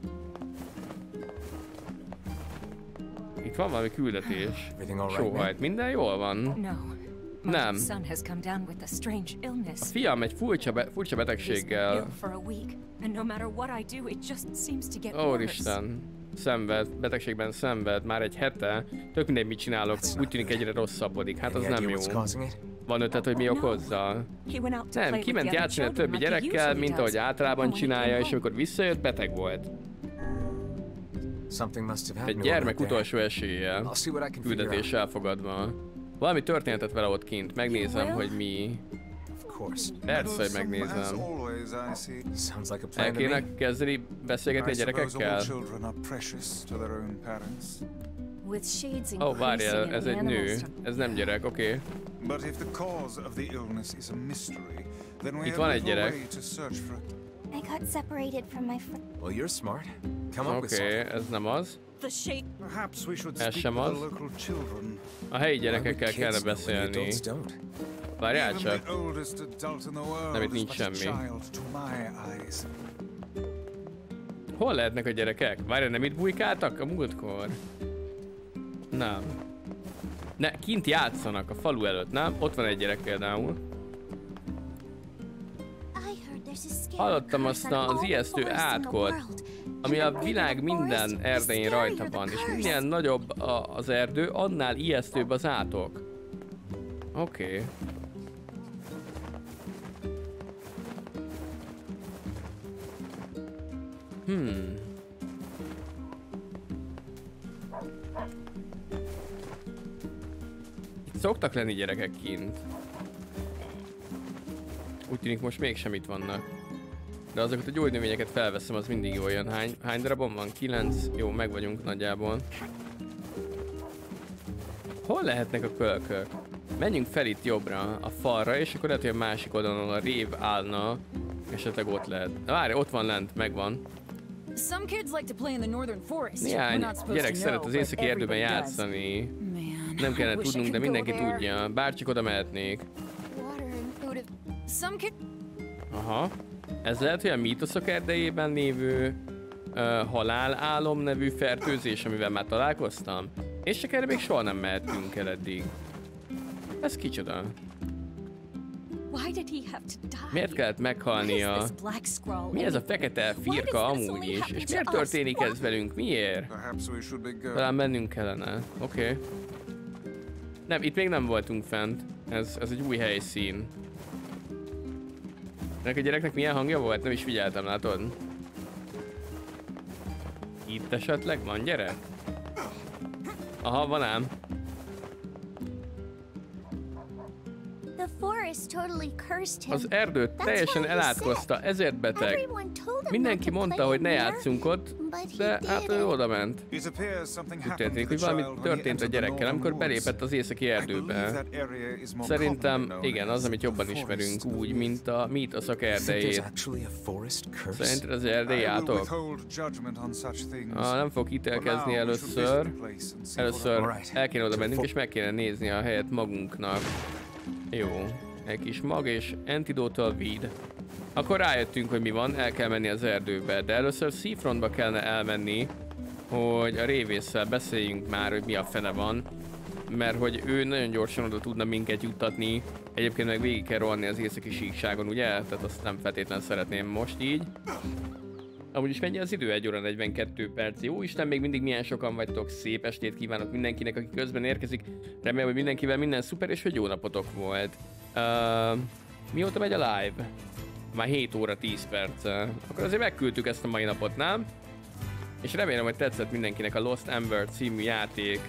Itt van valami küldetés. Sóhajt, minden jól van? Nem. A fiam egy furcsa, be furcsa betegséggel. Úristen. Szenved, betegségben szenved, már egy hete. Tök mindegy, mit csinálok, úgy tűnik egyre rosszabbodik. Hát az nem jó. Van ötlet, hogy mi okozza? Nem, kiment játszani a többi gyerekkel, mint ahogy általában csinálja, és amikor visszajött, beteg volt. Egy gyermek utolsó esélye. Küldetés elfogadva. Valami történetet vele ott kint. Megnézem, hogy mi... Persze, hogy megnézem. El kéne kezdeni beszélgetni a gyerekekkel? Ó, oh, várjál, ez egy nő. Ez nem gyerek, oké. Okay. Itt van egy gyerek. Oké, okay, ez nem az. Ez sem az. A helyi gyerekekkel kellene beszélni. Várjál csak. Nem, itt nincs semmi. Hol lehetnek a gyerekek? Várjál, nem itt bujkáltak a múltkor? Nem. Ne, kint játszanak a falu előtt, nem? Ott van egy gyerek például. Hallottam azt az ijesztő átkot, ami a világ minden erdején rajta van, és minél nagyobb az erdő, annál ijesztőbb az átok. Oké. Okay. Hmm. Itt szoktak lenni gyerekek kint. Úgy tűnik most mégsem itt vannak. De azokat a gyógynövényeket felveszem, az mindig jól jön. Hány, hány darabon van? Kilenc? Jó, meg vagyunk nagyjából. Hol lehetnek a kölkök? Menjünk fel itt jobbra, a falra, és akkor lehet, hogy a másik oldalon a rév állna, esetleg ott lehet. Várj, ott van lent, megvan. Néhány gyerek szeret az északi erdőben játszani. Nem kellene tudnunk, de mindenki tudja. Bárcsak oda mehetnék. Aha. Ez lehet, hogy a mítoszok erdejében lévő uh, halálálom nevű fertőzés, amivel már találkoztam. És csak erre még soha nem mehetünk el eddig. Ez kicsoda? Miért kellett meghalnia? Mi ez a fekete firka amúgy is? És miért történik ez velünk? Miért? Talán mennünk kellene. Oké. Okay. Nem, itt még nem voltunk fent. Ez, ez egy új helyszín. Ennek a gyereknek milyen hangja volt? Nem is figyeltem, látod? Itt esetleg van gyerek? Aha, van ám. Az erdőt teljesen elátkozta, ezért beteg. Mindenki mondta, hogy ne játszunk ott, de hát ő oda ment. Úgy történik, hogy valami történt a gyerekkel, amikor belépett az északi erdőbe. Szerintem igen, az, amit jobban ismerünk, úgy, mint a mítoszok erdejét. Szerinted az erdei átok? Ah, nem fog ítélkezni először. Először el kéne oda mennünk, és meg kéne nézni a helyet magunknak. Jó. Egy kis mag és antidotal weed. Akkor rájöttünk, hogy mi van, el kell menni az erdőbe, de először Seafrontba kellene elmenni, hogy a révésszel beszéljünk már, hogy mi a fene van, mert hogy ő nagyon gyorsan oda tudna minket juttatni, egyébként meg végig kell rohanni az északi síkságon, ugye? Tehát azt nem feltétlenül szeretném most így. Amúgy is mennyi az idő? egy óra negyvenkettő perc. Jó Isten, még mindig milyen sokan vagytok. Szép estét kívánok mindenkinek, aki közben érkezik. Remélem, hogy mindenkivel minden szuper, és hogy jó napotok volt. Uh, mióta megy a live? Már hét óra tíz perc. Akkor azért megküldtük ezt a mai napot, nem? És remélem, hogy tetszett mindenkinek a Lost Ember című játék.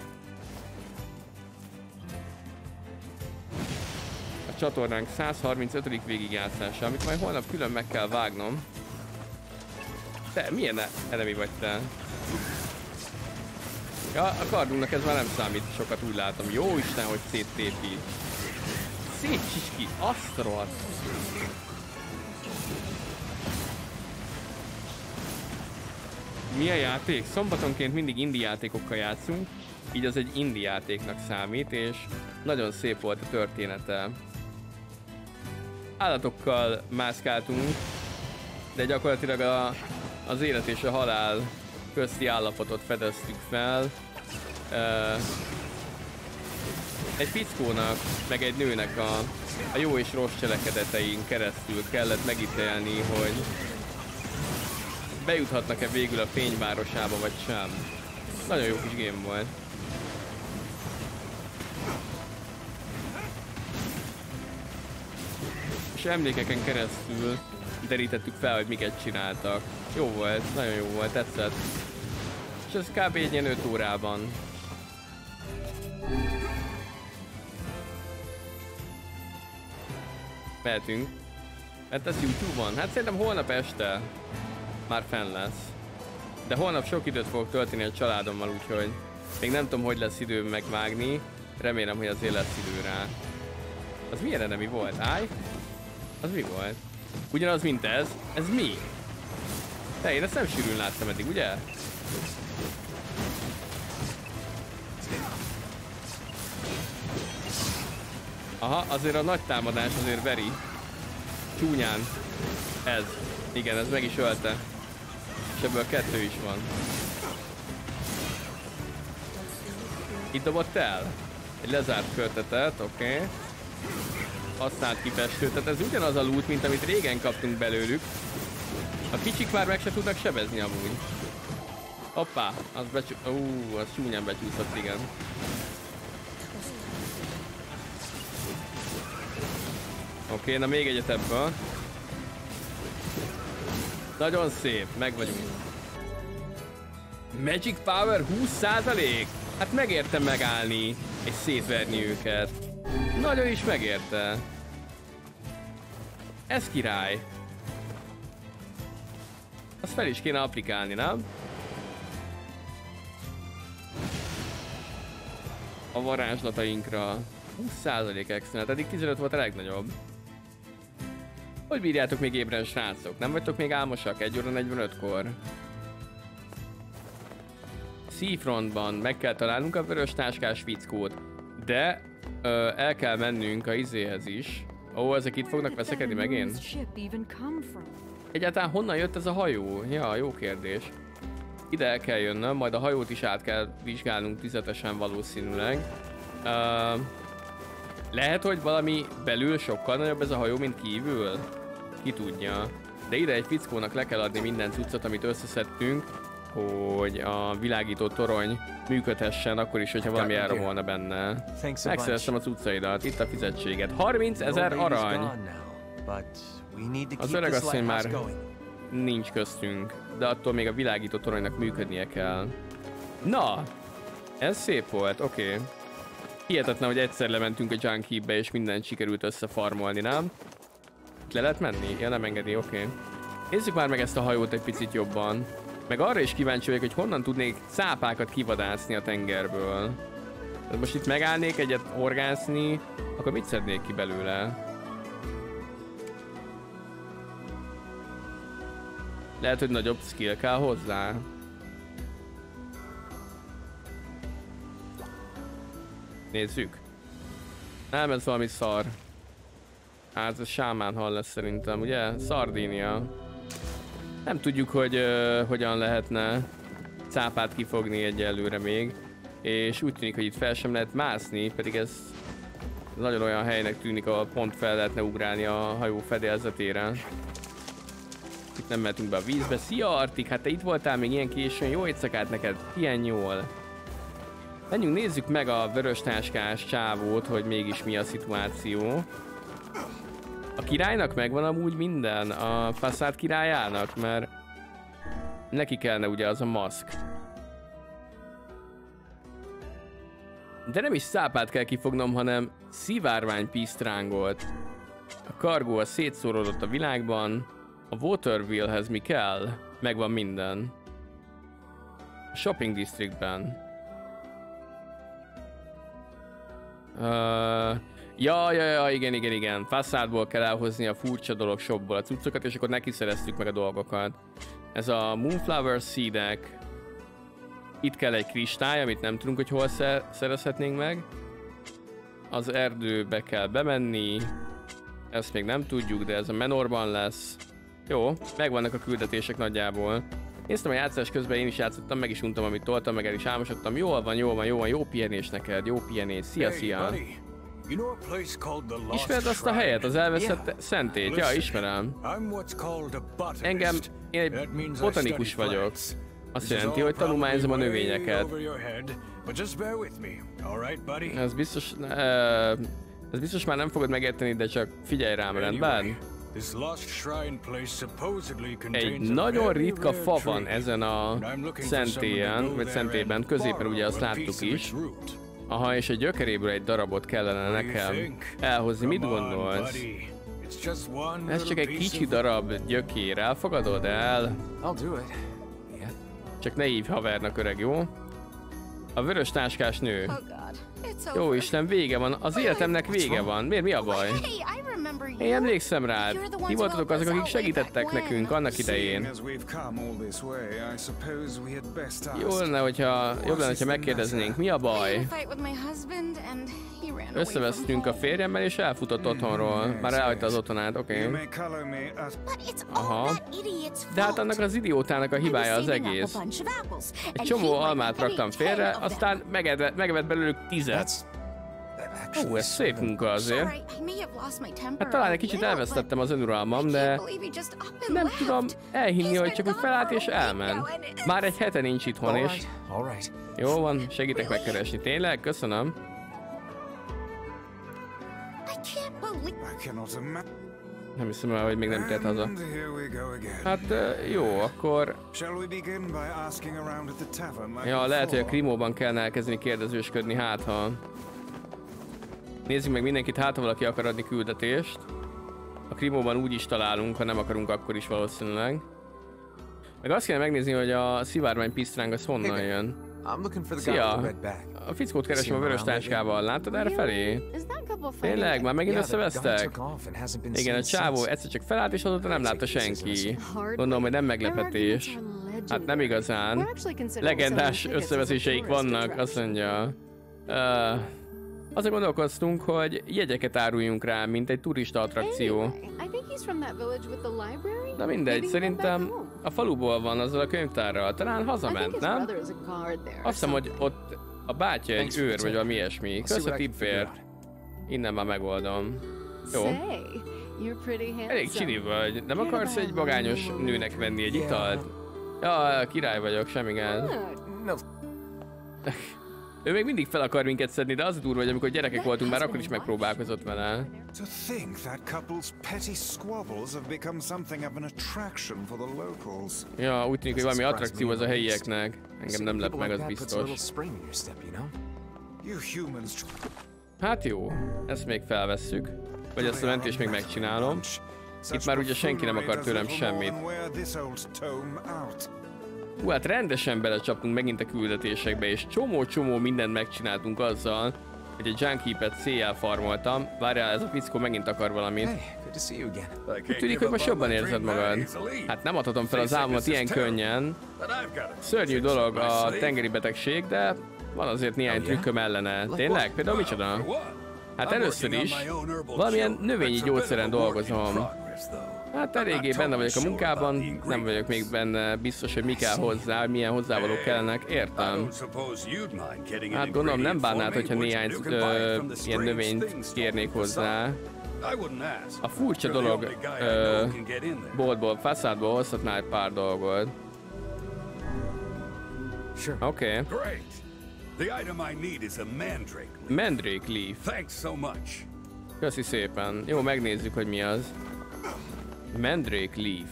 A csatornánk száz harmincötödik végigjátszása, amit majd holnap külön meg kell vágnom. Te, milyen enemi vagy te? Ja, a kardunknak ez már nem számít sokat, úgy látom. Jó Isten, hogy széttépi. Szétcsíts ki, azt rohadt. Mi a játék? Szombatonként mindig indie játékokkal játszunk, így az egy indie játéknak számít, és nagyon szép volt a története. Állatokkal mászkáltunk, de gyakorlatilag a, az élet és a halál közti állapotot fedeztük fel. Uh, egy fickónak, meg egy nőnek a, a jó és rossz cselekedetein keresztül kellett megítélni, hogy bejuthatnak-e végül a fényvárosába, vagy sem. Nagyon jó kis game volt. És emlékeken keresztül derítettük fel, hogy miket csináltak. Jó volt, nagyon jó volt, tetszett. És ez kb. Egy ilyen öt órában. Mehetünk. Hát ez YouTube-on. Hát szerintem holnap este már fenn lesz. De holnap sok időt fogok tölteni a családommal, úgyhogy még nem tudom, hogy lesz időm megvágni. Remélem, hogy azért lesz idő rá. Az milyen enemi volt? Állj? Az mi volt? Ugyanaz, mint ez. Ez mi? De én ezt nem sűrűn láttam eddig, ugye? Aha, azért a nagy támadás azért veri. Csúnyán. Ez. Igen, ez meg is ölte. És ebből kettő is van. Itt dobott el? Egy lezárt költetet, oké. Okay. Használt kifestőt, tehát ez ugyanaz a loot, mint amit régen kaptunk belőlük. A kicsik már meg se tudnak sebezni amúgy. Hoppá, az becsú... Ú, az csúnyán becsúszott, igen. Oké, okay, na még egyet ebből. Nagyon szép, meg vagyunk. Magic Power húsz százalék? Hát megérte megállni és szétverni őket. Nagyon is megérte. Ez király. Azt fel is kéne applikálni, nem? A varázslatainkra. húsz százalék extra, eddig tizenöt volt a legnagyobb. Hogy bírjátok még ébren, srácok? Nem vagytok még álmosak? egy óra negyvenötkor. Seafrontban meg kell találnunk a vörös táskás fickót, de ö, el kell mennünk a izéhez is. Ó, ezek itt fognak veszekedni megint? Egyáltalán honnan jött ez a hajó? Ja, jó kérdés. Ide el kell jönnöm, majd a hajót is át kell vizsgálnunk tüzetesen valószínűleg. Ö, lehet, hogy valami belül sokkal nagyobb ez a hajó, mint kívül? Ki tudja. De ide egy fickónak le kell adni minden cuccot, amit összeszedtünk, hogy a világító torony működhessen, akkor is, hogyha valami elromolna benne. Megszereztem a cuccaidat, itt a fizetséged. harmincezer arany! Az öregasszony már nincs köztünk, de attól még a világító toronynak működnie kell. Na! Ez szép volt, oké. Okay. Hihetetlen, hogy egyszer lementünk a Junk Heap-be és mindent sikerült összefarmolni, nem? Le lehet menni? Ja, nem engedi, oké. Okay. Nézzük már meg ezt a hajót egy picit jobban. Meg arra is kíváncsi vagyok, hogy honnan tudnék cápákat kivadászni a tengerből. Tehát most itt megállnék egyet horgászni, akkor mit szednék ki belőle? Lehet, hogy nagyobb skill kell hozzá. Nézzük. Nem, ez valami szar. Hát ez sámán hal lesz szerintem, ugye? Szardínia. Nem tudjuk, hogy uh, hogyan lehetne cápát kifogni egyelőre még. És úgy tűnik, hogy itt fel sem lehet mászni, pedig ez nagyon olyan helynek tűnik, ahol pont fel lehetne ugrálni a hajó fedélzetére. Itt nem mehetünk be a vízbe. Szia Artik, hát te itt voltál még ilyen későn, jó éjszakát neked, ilyen jól. Menjünk, nézzük meg a vöröstáskás csávót, hogy mégis mi a szituáció. A királynak megvan amúgy minden, a faszád királyának, mert neki kellene ugye az a maszk. De nem is szápát kell kifognom, hanem szivárványpisztrángolt. A kargó a szétszóródott a világban, a Watervillehez mi kell? Megvan minden. A Shopping Districtben. Uh, ja, ja, ja, igen, igen, igen. Faszádból kell elhozni a furcsa dolog shopból a cuccokat, és akkor neki szereztük meg a dolgokat. Ez a Moonflower Seedek. Itt kell egy kristály, amit nem tudunk, hogy hol szerezhetnénk meg. Az erdőbe kell bemenni. Ezt még nem tudjuk, de ez a Menorban lesz. Jó, megvannak a küldetések nagyjából. Néztem a játszás közben, én is játszottam, meg is untam, amit toltam, meg el is álmosodtam. Jól van, jól van, jól van, jó pihenés neked, jó pihenés. Szia, szia! Ismered azt a helyet, az elveszett szentét? Ja, ismerem. Engem, én egy botanikus vagyok. Azt jelenti, hogy tanulmányozom a növényeket. Ez biztos, uh, ez biztos már nem fogod megérteni, de csak figyelj rám, rendben? Egy nagyon ritka fa van ezen a szentélyen, vagy szentében, középen ugye azt láttuk is. Aha, és a gyökeréből egy darabot kellene nekem elhozni, mit gondolsz? Ez csak egy kicsi darab gyökér, elfogadod el? Csak ne hívj havernak, öreg, jó? A vörös táskás nő. Jó Isten, vége van. Az életemnek vége van. Miért? Mi a baj? Én emlékszem rád. Ti voltatok azok, akik segítettek nekünk annak idején. Jó lenne, hogyha, jobb lenne, hogyha megkérdeznénk, mi a baj? Összevesztünk a férjemmel, és elfutott otthonról. Már elhagyta az otthonát, oké. Okay. Aha. De hát annak az idiótának a hibája az egész. Egy csomó almát raktam félre, aztán megevett, megevett belőlük tizet. Ó, ez szép munka azért. Hát talán egy kicsit elvesztettem az önuralmam, de nem tudom elhinni, hogy csak úgy felállt és elment. Már egy hete nincs itthon, és... Jó van, segítek megkeresni. Tényleg? Köszönöm. Nem hiszem el, hogy még nem tért haza. Hát jó, akkor... Ja, lehet, hogy a Krimóban kellene elkezdeni kérdezősködni, hát ha... Nézzük meg mindenkit, hát ha valaki akar adni küldetést. A Krimóban úgy is találunk, ha nem akarunk, akkor is valószínűleg. Meg azt kell megnézni, hogy a szivárványpisztráng az honnan jön. Szia! A fickót keresem a vörös táskával, láttad erre felé? Tényleg? Már megint összevesztek? Igen, a csávó egyszer csak felállt, és azóta nem látta senki. Gondolom, hogy nem meglepetés. Hát nem igazán. Legendás összeveszéseik vannak, azt mondja. Uh, Azon gondolkoztunk, hogy jegyeket áruljunk rá, mint egy turista attrakció. Na mindegy, szerintem a faluból van azzal a könyvtárral. Talán hazament, nem? Azt hiszem, hogy ott a bátyja egy őr, vagy valami ilyesmi. Kösz a tippért. Innen már megoldom. Jó. Elég csini vagy. Nem akarsz egy magányos nőnek venni egy italt? Ja, király vagyok, semmi gáz. Ő még mindig fel akar minket szedni, de az durva, hogy amikor gyerekek voltunk, már akkor is megpróbálkozott vele. Ja, úgy tűnik, hogy valami attrakció az a helyieknek. Engem nem lep meg, az biztos. Hát jó, ezt még felvesszük. Vagy ezt a mentést még megcsinálom. Itt már ugye senki nem akar tőlem semmit. Hú, hát rendesen belecsaptunk megint a küldetésekbe, és csomó-csomó mindent megcsináltunk azzal, hogy a Junkeepet céljel farmoltam. Várjál, ez a fickó megint akar valamit. Úgy tűnik, hogy most jobban érzed magad. Hát nem adhatom fel az álmomat ilyen könnyen. Szörnyű dolog a tengeri betegség, de van azért néhány trükköm ellene. Tényleg? Például micsoda? Hát először is valamilyen növényi gyógyszeren dolgozom. Hát eléggé benne vagyok a munkában, nem vagyok még benne biztos, hogy mi kell hozzá, milyen hozzávalók kellenek, értem. Hát gondolom nem bánnád, hogyha néhány ö, ilyen növényt kérnék hozzá. A furcsa dolog, ö, boltból, faszádból hozhatnál egy pár dolgot. Oké. Okay. Mandrake leaf. Köszi szépen. Jó, megnézzük, hogy mi az. Mandrake leaf.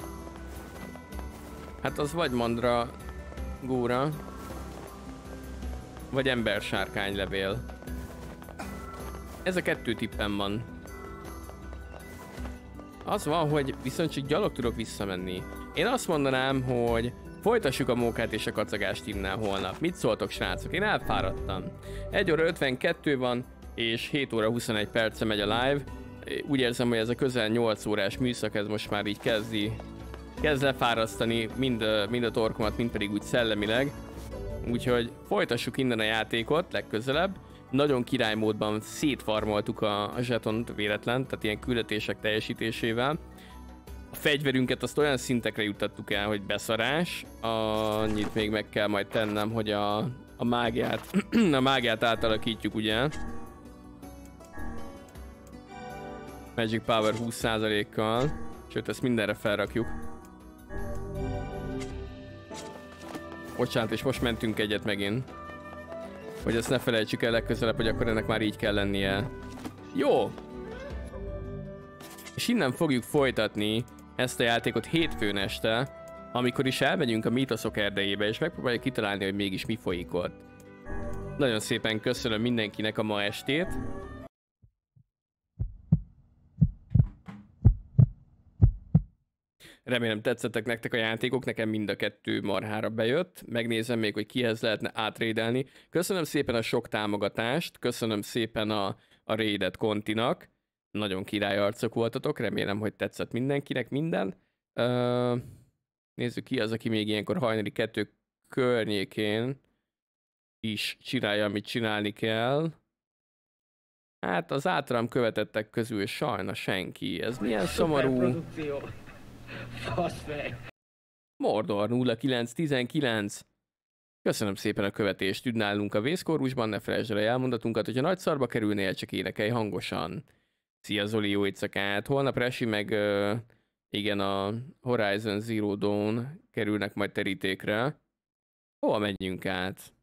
Hát az vagy mandra gúra, vagy embersárkánylevél. Ez a kettő tippem van. Az van, hogy viszont csak gyalog tudok visszamenni. Én azt mondanám, hogy folytassuk a mókát és a kacagást innen holnap. Mit szóltok, srácok? Én elfáradtam. egy óra ötvenkettő van, és hét óra huszonegy perce megy a live. Úgy érzem, hogy ez a közel nyolc órás műszak, ez most már így kezdi, kezd lefárasztani mind a, mind a torkomat, mind pedig úgy szellemileg. Úgyhogy folytassuk innen a játékot legközelebb. Nagyon király módban szétfarmoltuk a, a zsetont véletlen, tehát ilyen küldetések teljesítésével. A fegyverünket azt olyan szintekre juttattuk el, hogy beszarás. Annyit még meg kell majd tennem, hogy a, a mágiát, a mágiát átalakítjuk, ugye? Magic Power húsz százalékkal, sőt ezt mindenre felrakjuk. Bocsánat, és most mentünk egyet megint. Hogy ezt ne felejtsük el legközelebb, hogy akkor ennek már így kell lennie. Jó! És innen fogjuk folytatni ezt a játékot hétfőn este, amikor is elmegyünk a mítoszok erdejébe, és megpróbáljuk kitalálni, hogy mégis mi folyik ott. Nagyon szépen köszönöm mindenkinek a ma estét. Remélem tetszettek nektek a játékok, nekem mind a kettő marhára bejött. Megnézem még, hogy kihez lehetne átrédelni. Köszönöm szépen a sok támogatást, köszönöm szépen a, a raidet Kontinak. Nagyon király arcok voltatok, remélem, hogy tetszett mindenkinek minden. Uh, nézzük ki az, aki még ilyenkor hajnali kettő környékén is csinálja, amit csinálni kell. Hát az általam követettek közül sajnos senki. Ez milyen szomorú. Mordor nulla kilenc tizenkilenc. Köszönöm szépen a követést, üdnálunk a vészkorusban, ne felejtsd el a elmondatunkat, hogyha nagy szarba kerülnél, csak énekelj hangosan. Szia Zoli, jó éjszakát. Holnap Resi meg uh, igen, a Horizon Zero Dawn kerülnek majd terítékre. Hova megyünk át?